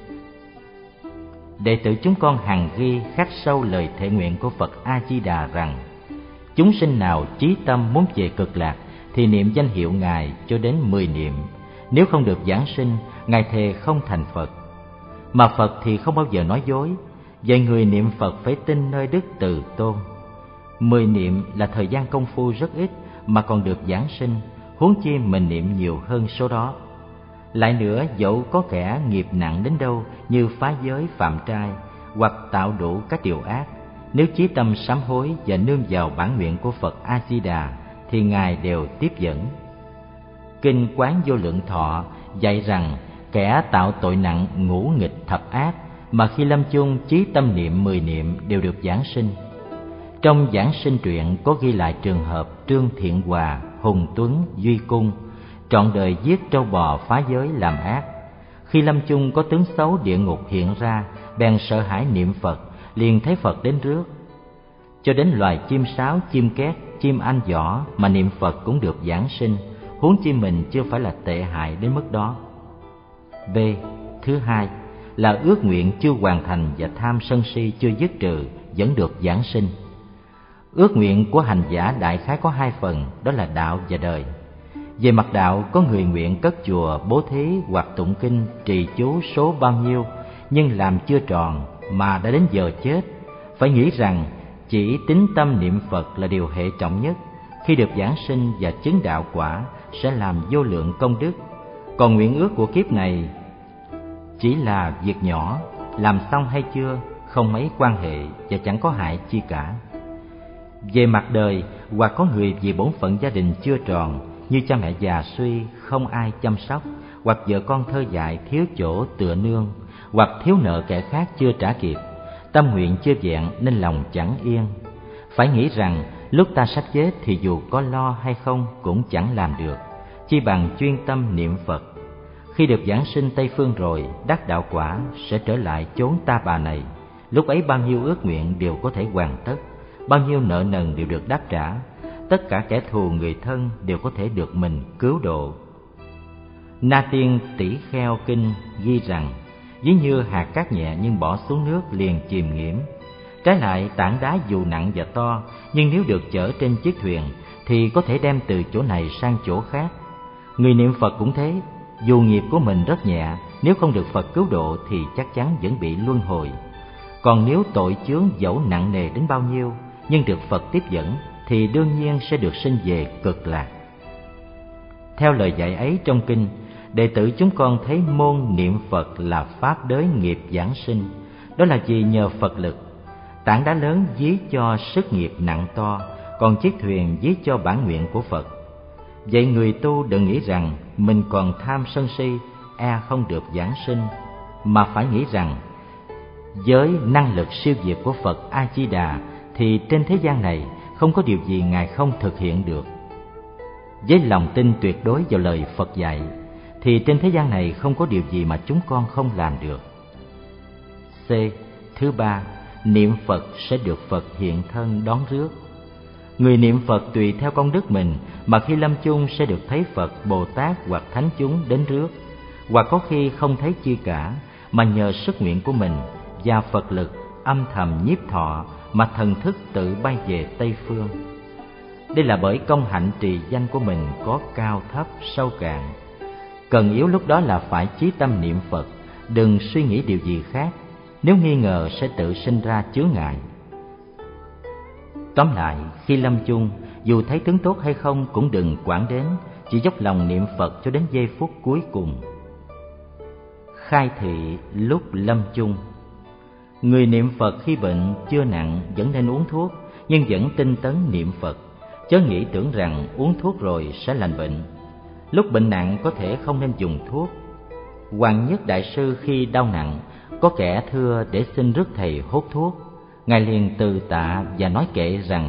Đệ tử chúng con hằng ghi khắc sâu lời thệ nguyện của Phật A Di Đà rằng: chúng sinh nào chí tâm muốn về cực lạc thì niệm danh hiệu Ngài cho đến mười niệm. Nếu không được giảng sinh, Ngài thề không thành Phật. Mà Phật thì không bao giờ nói dối. Vậy người niệm Phật phải tin nơi đức từ tôn. Mười niệm là thời gian công phu rất ít mà còn được giảng sinh, huống chi mình niệm nhiều hơn số đó. Lại nữa, dẫu có kẻ nghiệp nặng đến đâu như phá giới, phạm trai hoặc tạo đủ các điều ác, nếu chí tâm sám hối và nương vào bản nguyện của Phật A Di Đà thì Ngài đều tiếp dẫn. Kinh Quán Vô Lượng Thọ dạy rằng kẻ tạo tội nặng ngũ nghịch thập ác mà khi lâm chung chí tâm niệm mười niệm đều được giảng sinh. Trong giảng sinh truyện có ghi lại trường hợp Trương Thiện Hòa, Hùng Tuấn, Duy Cung trọn đời giết trâu bò phá giới làm ác. Khi lâm chung có tướng xấu địa ngục hiện ra, bèn sợ hãi niệm Phật, liền thấy Phật đến rước. Cho đến loài chim sáo, chim két, chim anh giỏ mà niệm Phật cũng được giảng sinh, huống chi mình chưa phải là tệ hại đến mức đó. B. Thứ hai là ước nguyện chưa hoàn thành và tham sân si chưa dứt trừ vẫn được giảng sinh. Ước nguyện của hành giả đại khái có hai phần, đó là đạo và đời. Về mặt đạo, có người nguyện cất chùa, bố thí hoặc tụng kinh, trì chú số bao nhiêu, nhưng làm chưa tròn mà đã đến giờ chết, phải nghĩ rằng chỉ tín tâm niệm Phật là điều hệ trọng nhất. Khi được giảng sinh và chứng đạo quả sẽ làm vô lượng công đức. Còn nguyện ước của kiếp này chỉ là việc nhỏ, làm xong hay chưa không mấy quan hệ và chẳng có hại chi cả. Về mặt đời, hoặc có người vì bổn phận gia đình chưa tròn, như cha mẹ già suy không ai chăm sóc, hoặc vợ con thơ dại thiếu chỗ tựa nương, hoặc thiếu nợ kẻ khác chưa trả kịp, tâm nguyện chưa vẹn nên lòng chẳng yên. Phải nghĩ rằng lúc ta sắp chết thì dù có lo hay không cũng chẳng làm được, chi bằng chuyên tâm niệm Phật. Khi được giảng sinh Tây Phương rồi, đắc đạo quả sẽ trở lại chốn ta bà này. Lúc ấy bao nhiêu ước nguyện đều có thể hoàn tất, bao nhiêu nợ nần đều được đáp trả, tất cả kẻ thù người thân đều có thể được mình cứu độ. Na Tiên Tỷ Kheo Kinh ghi rằng, ví như hạt cát nhẹ nhưng bỏ xuống nước liền chìm nghiễm. Trái lại, tảng đá dù nặng và to, nhưng nếu được chở trên chiếc thuyền thì có thể đem từ chỗ này sang chỗ khác. Người niệm Phật cũng thế, dù nghiệp của mình rất nhẹ, nếu không được Phật cứu độ thì chắc chắn vẫn bị luân hồi. Còn nếu tội chướng dẫu nặng nề đến bao nhiêu, nhưng được Phật tiếp dẫn thì đương nhiên sẽ được sinh về cực lạc. Theo lời dạy ấy trong kinh, đệ tử chúng con thấy môn niệm Phật là pháp đới nghiệp giảng sinh. Đó là vì nhờ Phật lực, tảng đá lớn ví cho sức nghiệp nặng to, còn chiếc thuyền ví cho bản nguyện của Phật. Vậy người tu đừng nghĩ rằng mình còn tham sân si, e không được giảng sinh, mà phải nghĩ rằng với năng lực siêu việt của Phật A Di Đà thì trên thế gian này không có điều gì Ngài không thực hiện được. Với lòng tin tuyệt đối vào lời Phật dạy thì trên thế gian này không có điều gì mà chúng con không làm được. C. Thứ ba, niệm Phật sẽ được Phật hiện thân đón rước. Người niệm Phật tùy theo công đức mình mà khi lâm chung sẽ được thấy Phật, Bồ Tát hoặc Thánh chúng đến rước, hoặc có khi không thấy chi cả mà nhờ sức nguyện của mình và Phật lực âm thầm nhiếp thọ mà thần thức tự bay về Tây Phương. Đây là bởi công hạnh trì danh của mình có cao thấp sâu cạn. Cần yếu lúc đó là phải chí tâm niệm Phật, đừng suy nghĩ điều gì khác, nếu nghi ngờ sẽ tự sinh ra chướng ngại. Tóm lại, khi lâm chung, dù thấy tướng tốt hay không cũng đừng quản đến, chỉ dốc lòng niệm Phật cho đến giây phút cuối cùng. Khai thị lúc lâm chung. Người niệm Phật khi bệnh chưa nặng vẫn nên uống thuốc, nhưng vẫn tinh tấn niệm Phật, chớ nghĩ tưởng rằng uống thuốc rồi sẽ lành bệnh. Lúc bệnh nặng có thể không nên dùng thuốc. Hoàng Nhất Đại Sư khi đau nặng, có kẻ thưa để xin rước thầy hút thuốc. Ngài liền từ tạ và nói kệ rằng: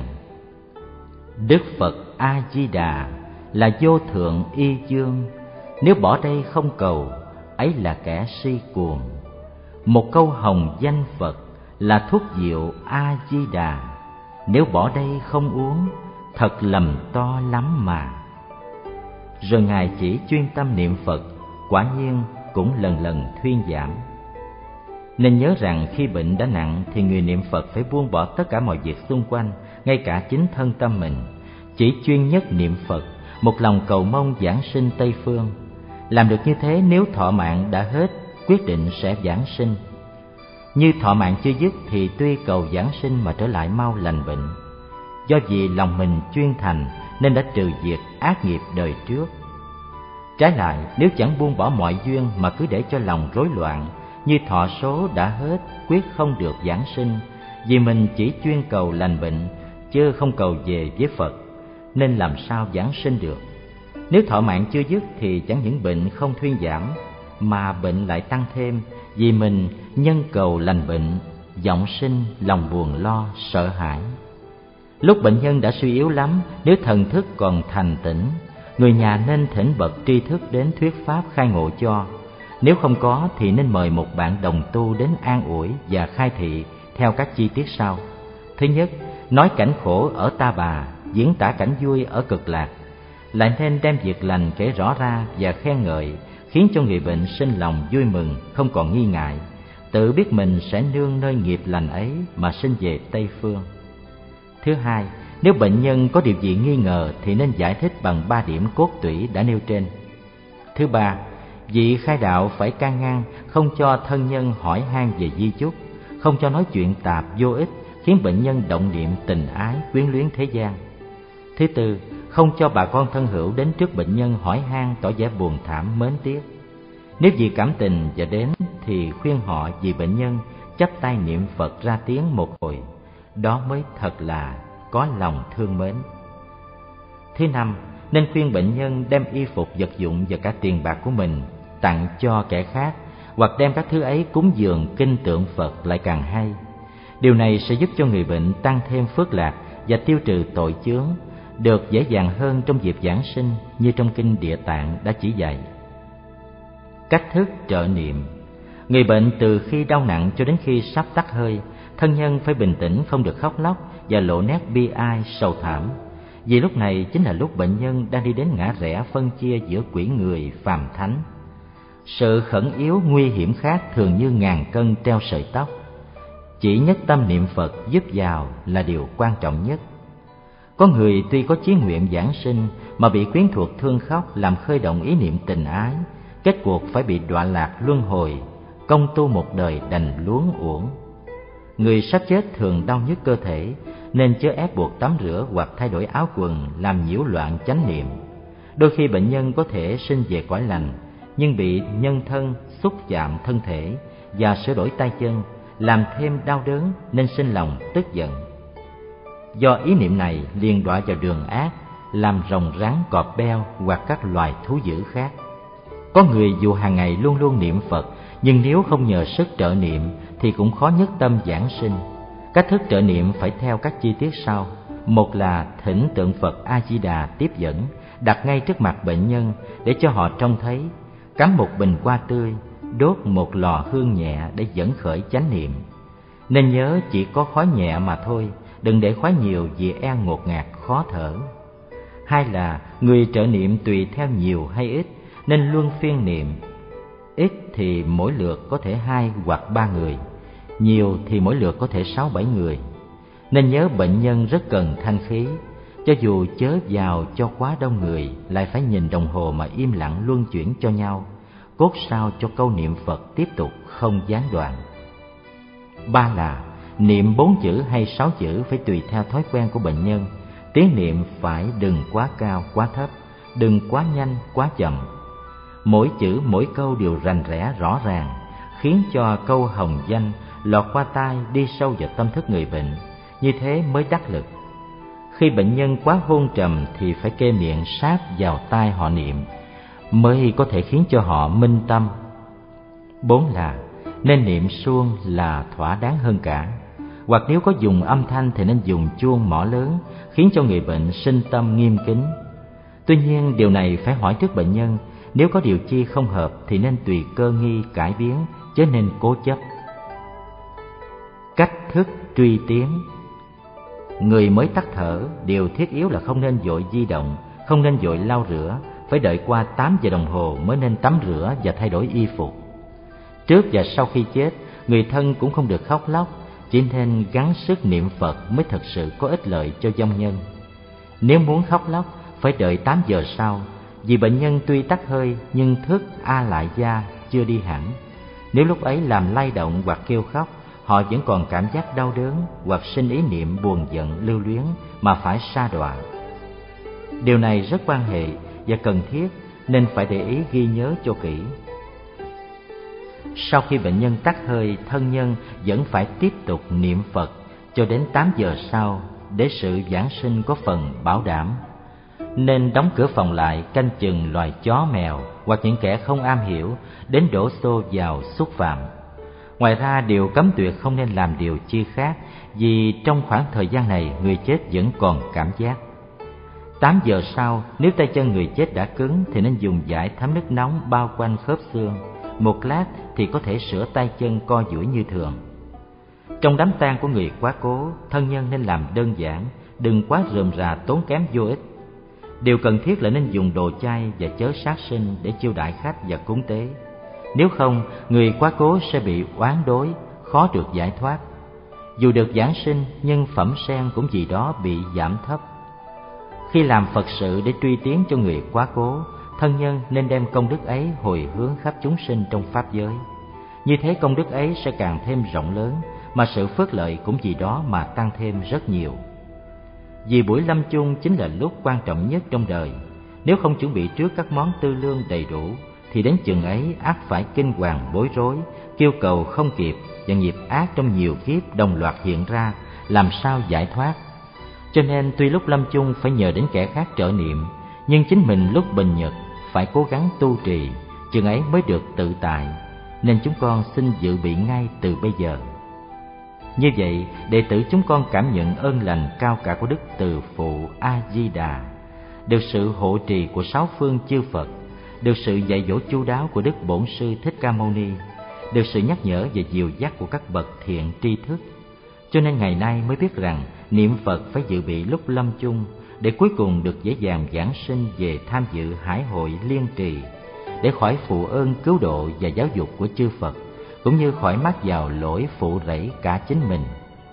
Đức Phật A Di Đà là vô thượng y dương, nếu bỏ đây không cầu, ấy là kẻ si cuồng. Một câu hồng danh Phật là thuốc diệu A Di Đà, nếu bỏ đây không uống, thật lầm to lắm mà. Rồi Ngài chỉ chuyên tâm niệm Phật, quả nhiên cũng lần lần thuyên giảm. Nên nhớ rằng khi bệnh đã nặng thì người niệm Phật phải buông bỏ tất cả mọi việc xung quanh, ngay cả chính thân tâm mình, chỉ chuyên nhất niệm Phật, một lòng cầu mong giảng sinh Tây Phương. Làm được như thế, nếu thọ mạng đã hết, quyết định sẽ giảng sinh. Như thọ mạng chưa dứt thì tuy cầu giảng sinh mà trở lại mau lành bệnh. Do vì lòng mình chuyên thành nên đã trừ diệt ác nghiệp đời trước. Trái lại, nếu chẳng buông bỏ mọi duyên mà cứ để cho lòng rối loạn, như thọ số đã hết, quyết không được giảng sinh, vì mình chỉ chuyên cầu lành bệnh, chứ không cầu về với Phật, nên làm sao giảng sinh được. Nếu thọ mạng chưa dứt thì chẳng những bệnh không thuyên giảm, mà bệnh lại tăng thêm, vì mình nhân cầu lành bệnh, vọng sinh lòng buồn lo, sợ hãi. Lúc bệnh nhân đã suy yếu lắm, nếu thần thức còn thành tỉnh, người nhà nên thỉnh bậc tri thức đến thuyết pháp khai ngộ cho. Nếu không có thì nên mời một bạn đồng tu đến an ủi và khai thị theo các chi tiết sau. Thứ nhất, nói cảnh khổ ở Ta Bà, diễn tả cảnh vui ở Cực Lạc. Lại nên đem việc lành kể rõ ra và khen ngợi, khiến cho người bệnh sinh lòng vui mừng, không còn nghi ngại, tự biết mình sẽ nương nơi nghiệp lành ấy mà sinh về Tây Phương. Thứ hai, nếu bệnh nhân có điều gì nghi ngờ thì nên giải thích bằng ba điểm cốt tủy đã nêu trên. Thứ ba, vị khai đạo phải can ngăn không cho thân nhân hỏi han về di chúc, không cho nói chuyện tạp vô ích khiến bệnh nhân động niệm tình ái quyến luyến thế gian. Thứ tư, không cho bà con thân hữu đến trước bệnh nhân hỏi han tỏ vẻ buồn thảm mến tiếc. Nếu vì cảm tình và đến thì khuyên họ vì bệnh nhân chắp tay niệm Phật ra tiếng một hồi, đó mới thật là có lòng thương mến. Thứ năm, nên khuyên bệnh nhân đem y phục vật dụng và cả tiền bạc của mình tặng cho kẻ khác, hoặc đem các thứ ấy cúng dường kinh tượng Phật lại càng hay. Điều này sẽ giúp cho người bệnh tăng thêm phước lạc và tiêu trừ tội chướng, được dễ dàng hơn trong dịp giảng sinh như trong kinh Địa Tạng đã chỉ dạy. Cách thức trợ niệm. Người bệnh từ khi đau nặng cho đến khi sắp tắt hơi, thân nhân phải bình tĩnh, không được khóc lóc và lộ nét bi ai sầu thảm, vì lúc này chính là lúc bệnh nhân đang đi đến ngã rẽ phân chia giữa quỷ người phàm thánh. Sự khẩn yếu nguy hiểm khác thường như ngàn cân treo sợi tóc. Chỉ nhất tâm niệm Phật giúp vào là điều quan trọng nhất. Có người tuy có chí nguyện giảng sinh mà bị quyến thuộc thương khóc làm khơi động ý niệm tình ái, kết cuộc phải bị đọa lạc luân hồi, công tu một đời đành luống uổng. Người sắp chết thường đau nhức cơ thể, nên chớ ép buộc tắm rửa hoặc thay đổi áo quần làm nhiễu loạn chánh niệm. Đôi khi bệnh nhân có thể sinh về cõi lành, nhưng bị nhân thân xúc chạm thân thể và sửa đổi tay chân, làm thêm đau đớn nên sinh lòng tức giận. Do ý niệm này liền đọa vào đường ác, làm rồng rắn cọp beo hoặc các loài thú dữ khác. Có người dù hàng ngày luôn luôn niệm Phật, nhưng nếu không nhờ sức trợ niệm thì cũng khó nhất tâm giảng sinh. Cách thức trợ niệm phải theo các chi tiết sau. Một là thỉnh tượng Phật A Di Đà tiếp dẫn, đặt ngay trước mặt bệnh nhân để cho họ trông thấy, cắm một bình hoa tươi, đốt một lò hương nhẹ để dẫn khởi chánh niệm. Nên nhớ chỉ có khói nhẹ mà thôi, đừng để khói nhiều vì e ngột ngạt khó thở. Hai là người trợ niệm tùy theo nhiều hay ít, nên luân phiên niệm. Ít thì mỗi lượt có thể hai hoặc ba người, nhiều thì mỗi lượt có thể sáu bảy người. Nên nhớ bệnh nhân rất cần thanh khí, cho dù chớ vào cho quá đông người, lại phải nhìn đồng hồ mà im lặng luân chuyển cho nhau, cốt sao cho câu niệm Phật tiếp tục không gián đoạn. Ba là niệm bốn chữ hay sáu chữ phải tùy theo thói quen của bệnh nhân. Tiếng niệm phải đừng quá cao quá thấp, đừng quá nhanh quá chậm. Mỗi chữ mỗi câu đều rành rẽ rõ ràng, khiến cho câu hồng danh lọt qua tai đi sâu vào tâm thức người bệnh, như thế mới đắc lực. Khi bệnh nhân quá hôn trầm thì phải kê miệng sát vào tai họ niệm, mới có thể khiến cho họ minh tâm. Bốn là nên niệm suông là thỏa đáng hơn cả, hoặc nếu có dùng âm thanh thì nên dùng chuông mõ lớn, khiến cho người bệnh sinh tâm nghiêm kính. Tuy nhiên điều này phải hỏi trước bệnh nhân, nếu có điều chi không hợp thì nên tùy cơ nghi cải biến, chứ nên cố chấp. Cách thức truy tiến. Người mới tắt thở, điều thiết yếu là không nên vội di động, không nên vội lau rửa, phải đợi qua tám giờ đồng hồ mới nên tắm rửa và thay đổi y phục. Trước và sau khi chết, người thân cũng không được khóc lóc, chỉ nên gắng sức niệm Phật mới thật sự có ích lợi cho vong nhân. Nếu muốn khóc lóc, phải đợi tám giờ sau, vì bệnh nhân tuy tắt hơi nhưng thức A Lại Gia chưa đi hẳn. Nếu lúc ấy làm lay động hoặc kêu khóc, họ vẫn còn cảm giác đau đớn hoặc sinh ý niệm buồn giận lưu luyến mà phải sa đọa. Điều này rất quan hệ và cần thiết, nên phải để ý ghi nhớ cho kỹ. Sau khi bệnh nhân tắt hơi, thân nhân vẫn phải tiếp tục niệm Phật cho đến tám giờ sau, để sự giảng sinh có phần bảo đảm. Nên đóng cửa phòng lại, canh chừng loài chó mèo hoặc những kẻ không am hiểu đến đổ xô vào xúc phạm. Ngoài ra, điều cấm tuyệt không nên làm điều chi khác, vì trong khoảng thời gian này người chết vẫn còn cảm giác. Tám giờ sau, nếu tay chân người chết đã cứng thì nên dùng dải thấm nước nóng bao quanh khớp xương. Một lát thì có thể sửa tay chân co duỗi như thường. Trong đám tang của người quá cố, thân nhân nên làm đơn giản, đừng quá rườm rà tốn kém vô ích. Điều cần thiết là nên dùng đồ chay và chớ sát sinh để chiêu đãi khách và cúng tế. Nếu không, người quá cố sẽ bị oán đối, khó được giải thoát. Dù được giảng sinh, nhưng phẩm sen cũng vì đó bị giảm thấp. Khi làm Phật sự để truy tiến cho người quá cố, thân nhân nên đem công đức ấy hồi hướng khắp chúng sinh trong pháp giới. Như thế công đức ấy sẽ càng thêm rộng lớn, mà sự phước lợi cũng vì đó mà tăng thêm rất nhiều. Vì buổi lâm chung chính là lúc quan trọng nhất trong đời. Nếu không chuẩn bị trước các món tư lương đầy đủ, thì đến chừng ấy ắt phải kinh hoàng bối rối, kêu cầu không kịp, và nghiệp ác trong nhiều kiếp đồng loạt hiện ra, làm sao giải thoát. Cho nên tuy lúc lâm chung phải nhờ đến kẻ khác trợ niệm, nhưng chính mình lúc bình nhật phải cố gắng tu trì, chừng ấy mới được tự tại. Nên chúng con xin dự bị ngay từ bây giờ. Như vậy, đệ tử chúng con cảm nhận ơn lành cao cả của Đức Từ Phụ A Di Đà, được sự hộ trì của sáu phương chư Phật, được sự dạy dỗ chu đáo của Đức Bổn Sư Thích Ca Mâu Ni, được sự nhắc nhở và dìu dắt của các bậc thiện tri thức. Cho nên ngày nay mới biết rằng niệm Phật phải dự bị lúc lâm chung, để cuối cùng được dễ dàng giảng sinh về tham dự hải hội liên trì, để khỏi phụ ơn cứu độ và giáo dục của chư Phật, cũng như khỏi mắc vào lỗi phụ rẫy cả chính mình.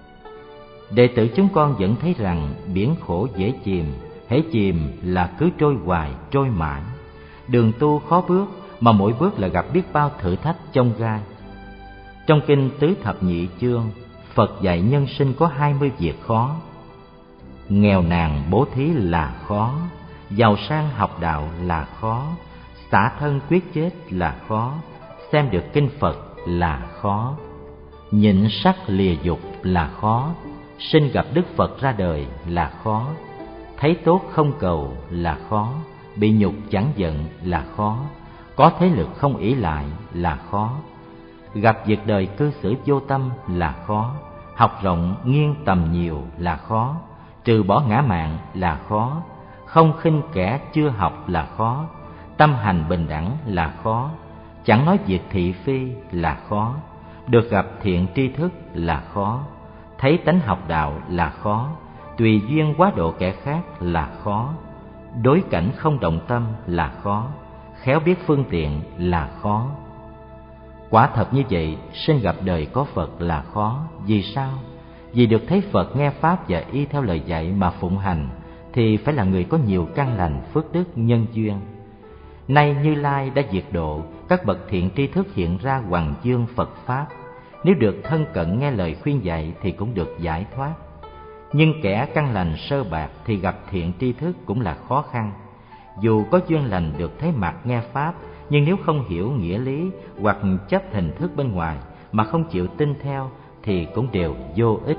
Đệ tử chúng con vẫn thấy rằng biển khổ dễ chìm, hễ chìm là cứ trôi hoài, trôi mãi. Đường tu khó bước, mà mỗi bước là gặp biết bao thử thách chông gai. Trong kinh Tứ Thập Nhị Chương, Phật dạy nhân sinh có hai mươi việc khó. Nghèo nàn bố thí là khó, giàu sang học đạo là khó, xả thân quyết chết là khó, xem được kinh Phật là khó, nhịn sắc lìa dục là khó, sinh gặp Đức Phật ra đời là khó, thấy tốt không cầu là khó, bị nhục chẳng giận là khó, có thế lực không ỷ lại là khó, gặp việc đời cư xử vô tâm là khó, học rộng nghiêng tầm nhiều là khó, trừ bỏ ngã mạn là khó, không khinh kẻ chưa học là khó, tâm hành bình đẳng là khó, chẳng nói việc thị phi là khó, được gặp thiện tri thức là khó, thấy tánh học đạo là khó, tùy duyên quá độ kẻ khác là khó, đối cảnh không động tâm là khó, khéo biết phương tiện là khó. Quả thật như vậy, sinh gặp đời có Phật là khó. Vì sao? Vì được thấy Phật, nghe Pháp và y theo lời dạy mà phụng hành, thì phải là người có nhiều căn lành, phước đức, nhân duyên. Nay Như Lai đã diệt độ, các bậc thiện tri thức hiện ra hoằng dương Phật Pháp. Nếu được thân cận nghe lời khuyên dạy thì cũng được giải thoát. Nhưng kẻ căn lành sơ bạc thì gặp thiện tri thức cũng là khó khăn. Dù có duyên lành được thấy mặt nghe Pháp, nhưng nếu không hiểu nghĩa lý hoặc chấp hình thức bên ngoài mà không chịu tin theo thì cũng đều vô ích.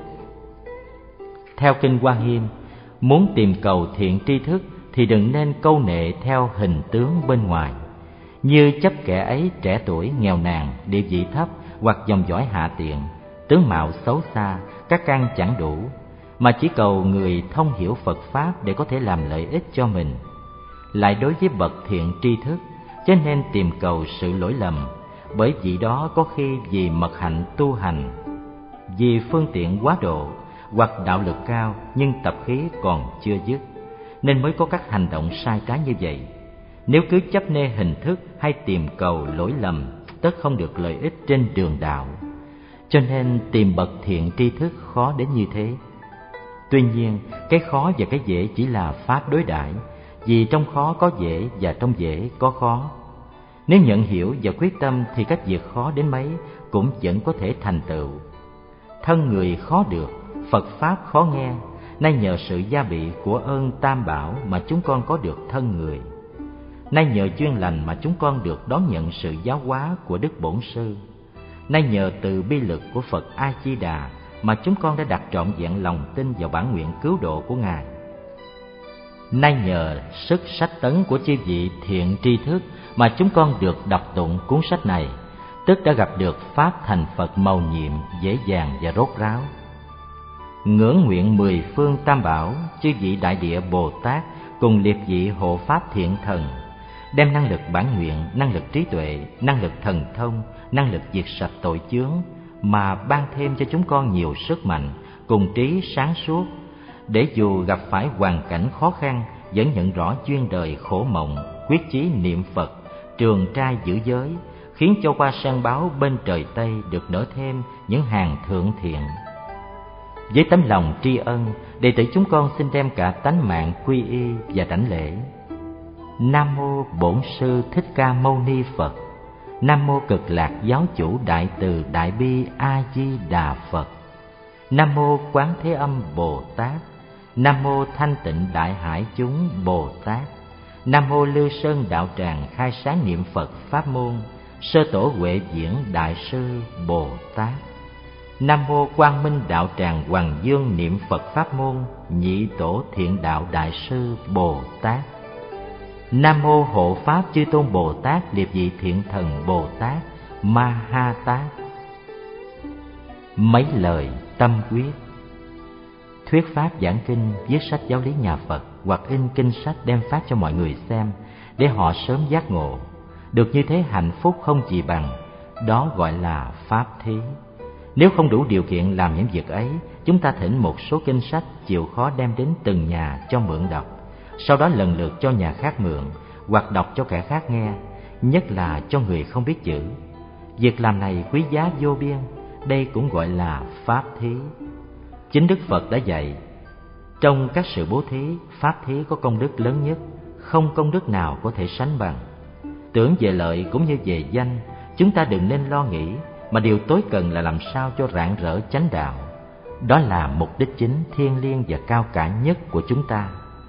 Theo Kinh Hoa Nghiêm, muốn tìm cầu thiện tri thức thì đừng nên câu nệ theo hình tướng bên ngoài, như chấp kẻ ấy trẻ tuổi, nghèo nàn, địa vị thấp hoặc dòng dõi hạ tiện, tướng mạo xấu xa, các căn chẳng đủ, mà chỉ cầu người thông hiểu Phật Pháp để có thể làm lợi ích cho mình. Lại đối với bậc thiện tri thức, cho nên tìm cầu sự lỗi lầm, bởi vì đó có khi vì mật hạnh tu hành, vì phương tiện quá độ hoặc đạo lực cao nhưng tập khí còn chưa dứt, nên mới có các hành động sai trái như vậy. Nếu cứ chấp nê hình thức hay tìm cầu lỗi lầm, tất không được lợi ích trên đường đạo. Cho nên tìm bậc thiện tri thức khó đến như thế. Tuy nhiên, cái khó và cái dễ chỉ là pháp đối đãi, vì trong khó có dễ và trong dễ có khó. Nếu nhận hiểu và quyết tâm thì các việc khó đến mấy cũng vẫn có thể thành tựu. Thân người khó được, Phật Pháp khó nghe, nay nhờ sự gia bị của ơn Tam Bảo mà chúng con có được thân người. Nay nhờ duyên lành mà chúng con được đón nhận sự giáo hóa của Đức Bổn Sư. Nay nhờ từ bi lực của Phật A Di Đà mà chúng con đã đặt trọn vẹn lòng tin vào bản nguyện cứu độ của Ngài. Nay nhờ sức sách tấn của chư vị thiện tri thức mà chúng con được đọc tụng cuốn sách này, tức đã gặp được Pháp thành Phật mầu nhiệm, dễ dàng và rốt ráo. Ngưỡng nguyện mười phương Tam Bảo, chư vị Đại Địa Bồ Tát cùng liệt vị hộ Pháp thiện thần, đem năng lực bản nguyện, năng lực trí tuệ, năng lực thần thông, năng lực diệt sạch tội chướng mà ban thêm cho chúng con nhiều sức mạnh cùng trí sáng suốt, để dù gặp phải hoàn cảnh khó khăn vẫn nhận rõ duyên đời khổ mộng, quyết chí niệm Phật, trường trai giữ giới, khiến cho hoa sen báo bên trời Tây được nở thêm những hàng thượng thiện. Với tấm lòng tri ân, đệ tử chúng con xin đem cả tánh mạng quy y và đảnh lễ. Nam mô Bổn Sư Thích Ca Mâu Ni Phật. Nam mô Cực Lạc Giáo Chủ Đại Từ Đại Bi A Di Đà Phật. Nam mô Quán Thế Âm Bồ Tát. Nam mô Thanh Tịnh Đại Hải Chúng Bồ Tát. Nam mô Lưu Sơn Đạo Tràng Khai Sáng Niệm Phật Pháp Môn Sơ Tổ Huệ Diễn Đại Sư Bồ Tát. Nam mô Quang Minh Đạo Tràng Hoàng Dương Niệm Phật Pháp Môn Nhị Tổ Thiện Đạo Đại Sư Bồ Tát. Nam mô Hộ Pháp Chư Tôn Bồ Tát Liệt Vị Thiện Thần Bồ Tát Ma Ha Tát. Mấy lời tâm quyết. Thuyết pháp giảng kinh, viết sách giáo lý nhà Phật hoặc in kinh sách đem phát cho mọi người xem để họ sớm giác ngộ. Được như thế hạnh phúc không gì bằng, đó gọi là pháp thí. Nếu không đủ điều kiện làm những việc ấy, chúng ta thỉnh một số kinh sách chịu khó đem đến từng nhà cho mượn đọc, sau đó lần lượt cho nhà khác mượn hoặc đọc cho kẻ khác nghe, nhất là cho người không biết chữ. Việc làm này quý giá vô biên, đây cũng gọi là pháp thí. Chính Đức Phật đã dạy, trong các sự bố thí, pháp thí có công đức lớn nhất, không công đức nào có thể sánh bằng. Tưởng về lợi cũng như về danh, chúng ta đừng nên lo nghĩ, mà điều tối cần là làm sao cho rạng rỡ chánh đạo. Đó là mục đích chính thiêng liêng và cao cả nhất của chúng ta.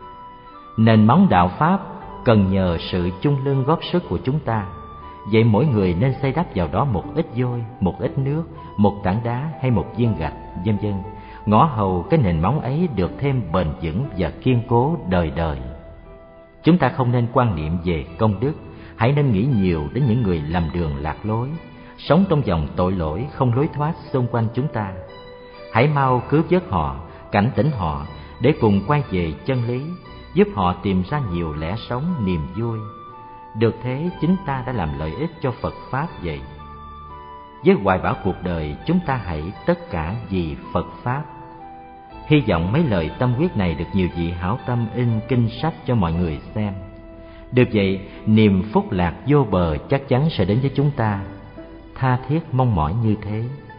Nền móng đạo Pháp cần nhờ sự chung lưng góp sức của chúng ta. Vậy mỗi người nên xây đắp vào đó một ít vôi, một ít nước, một tảng đá hay một viên gạch, vân vân, ngõ hầu cái nền móng ấy được thêm bền vững và kiên cố đời đời. Chúng ta không nên quan niệm về công đức, hãy nên nghĩ nhiều đến những người lầm đường lạc lối, sống trong vòng tội lỗi không lối thoát xung quanh chúng ta. Hãy mau cứu vớt họ, cảnh tỉnh họ để cùng quay về chân lý, giúp họ tìm ra nhiều lẽ sống niềm vui. Được thế, chính ta đã làm lợi ích cho Phật Pháp vậy. Với hoài bão cuộc đời, chúng ta hãy tất cả vì Phật Pháp. Hy vọng mấy lời tâm quyết này được nhiều vị hảo tâm in kinh sách cho mọi người xem. Được vậy, niềm phúc lạc vô bờ chắc chắn sẽ đến với chúng ta. Tha thiết mong mỏi như thế.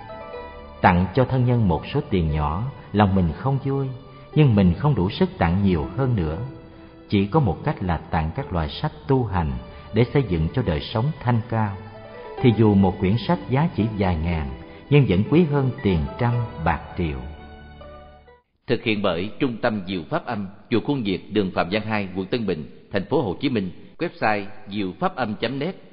Tặng cho thân nhân một số tiền nhỏ, lòng mình không vui, nhưng mình không đủ sức tặng nhiều hơn nữa. Chỉ có một cách là tặng các loại sách tu hành để xây dựng cho đời sống thanh cao. Thì dù một quyển sách giá chỉ vài ngàn, nhưng vẫn quý hơn tiền trăm bạc triệu. Thực hiện bởi Trung tâm Diệu Pháp Âm, chùa Khuôn Việt, đường Phạm Văn hai, quận Tân Bình, thành phố Hồ Chí Minh. Website diệu pháp âm chấm net.